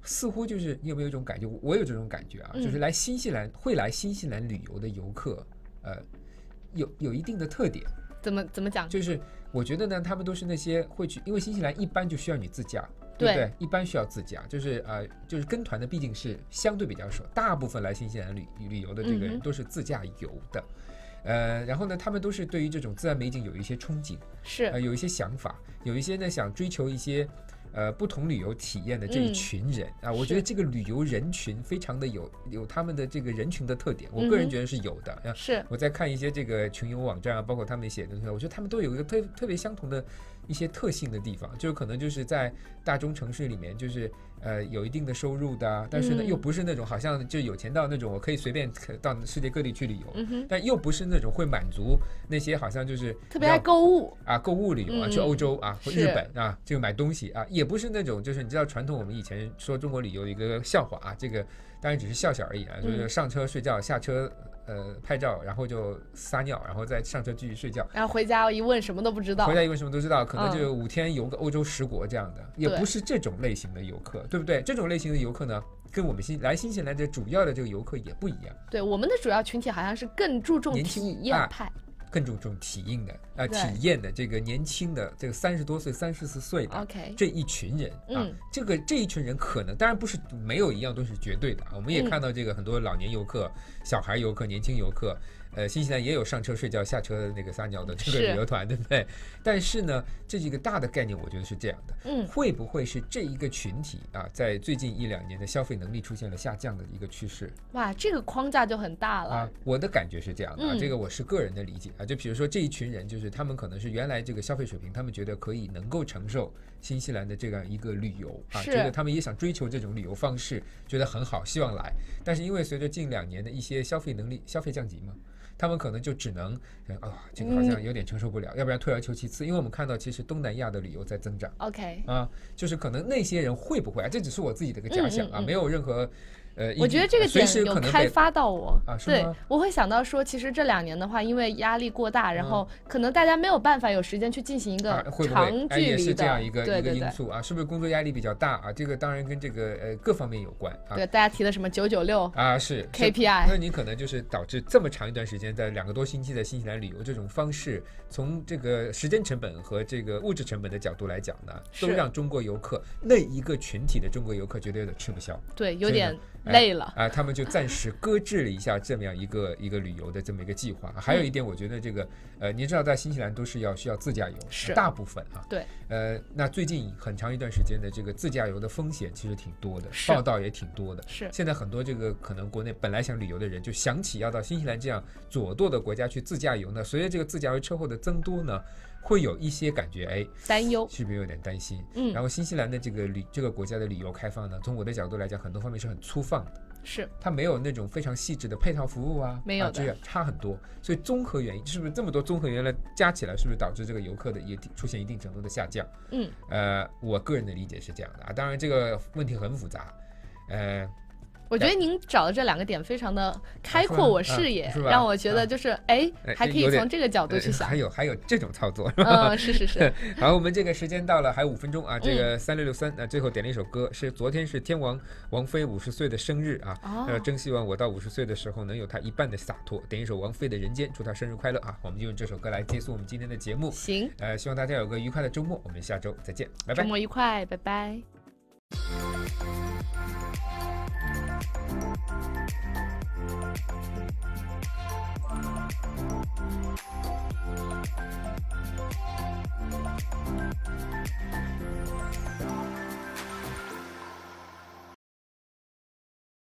似乎就是你有没有一种感觉？我有这种感觉啊，就是来新西兰旅游的游客，有一定的特点。 怎么讲？ 就是我觉得呢，他们都是那些会去，因为新西兰一般就需要你自驾，对不对？一般需要自驾，就是跟团的毕竟是相对比较少，大部分来新西兰旅游的这个人都是自驾游的。然后呢，他们都是对于这种自然美景有一些憧憬， 是有一些想法，有一些呢想追求一些不同旅游体验的这一群人我觉得这个旅游人群非常的有他们的这个人群的特点，我个人觉得是有的。 是我在看一些这个群游网站包括他们写的，我觉得他们都有一个特别相同的一些特性的地方，就可能就是在大中城市里面，就是有一定的收入的，但是呢又不是那种好像就有钱到那种我可以随便到世界各地去旅游，但又不是那种会满足那些好像就是特别爱购物购物旅游去欧洲或日本这个买东西也不是那种就是你知道传统我们以前说中国旅游的一个笑话这个当然只是笑笑而已就是上车睡觉，下车拍照，然后就撒尿，然后再上车继续睡觉， 然后回家一问什么都不知道， 可能就5天游个欧洲10国这样的，也不是这种类型的游客，对不对？这种类型的游客呢，跟我们来新西兰的主要的这个游客也不一样。 对，我们的主要群体好像是更注重体验派。 更注重体验的这个年轻的这个30多岁、34岁的这一群人这一群人可能当然不是没有一样都是绝对的我们也看到这个很多老年游客、小孩游客、年轻游客。新西兰也有上车睡觉下车的那个撒尿的这个旅游团，对不对？但是呢，这是一个大的概念，我觉得是这样的。会不会是这一个群体在最近1-2年的消费能力出现了下降的一个趋势？ 哇，这个框架就很大了我的感觉是这样的这个我是个人的理解就比如说这一群人，就是他们可能是原来这个消费水平，他们觉得能够承受新西兰的这样一个旅游觉得他们也想追求这种旅游方式，觉得很好，希望来。但是因为随着近2年的一些消费降级嘛。他们可能就只能这个好像有点承受不了，要不然退而求其次。因为我们看到其实东南亚的旅游在增长就是可能那些人会不会这只是我自己的一个假想没有任何我觉得这个点有开发到我对， 我会想到说，其实这2年的话，因为压力过大，然后可能大家没有办法有时间去进行一个长距离的， 也是这样一个因素是不是工作压力比较大这个当然跟这个各方面有关对，大家提的什么996 是 KPI， 那你可能就是导致这么长一段时间，在2个多星期在新西兰旅游这种方式，从这个时间成本和这个物质成本的角度来讲呢，都让中国游客那一个群体的中国游客觉得有点吃不消， 对，有点累了他们就暂时搁置了一下这么样一个旅游的这么一个计划。还有一点，我觉得这个你知道在新西兰都是需要自驾游， 是大部分对那最近很长一段时间的这个自驾游的风险其实挺多的，报道也挺多的。 是现在很多这个可能国内本来想旅游的人，就想起要到新西兰这样左舵的国家去自驾游呢。随着这个自驾游车后的增多呢，会有一些感觉担忧， 是不是有点担心？然后新西兰的这个国家的旅游开放呢，从我的角度来讲，很多方面是很粗放的。 是它没有那种非常细致的配套服务没有的这样差很多。所以综合原因是不是这么多综合原因来加起来，是不是导致这个游客的也出现一定程度的下降？我个人的理解是这样的当然这个问题很复杂。 我觉得您找的这2个点非常的开阔我视野，让我觉得就是还可以从这个角度去想。 还有这种操作是好，我们这个时间到了，还有5分钟这个3663最后点了一首歌，昨天是天王王菲50岁的生日真希望我到50岁的时候能有她一半的洒脱。点一首王菲的人间，祝她生日快乐我们就用这首歌来结束我们今天的节目。 行， 希望大家有个愉快的周末，我们下周再见，拜拜。 周末愉快，拜拜。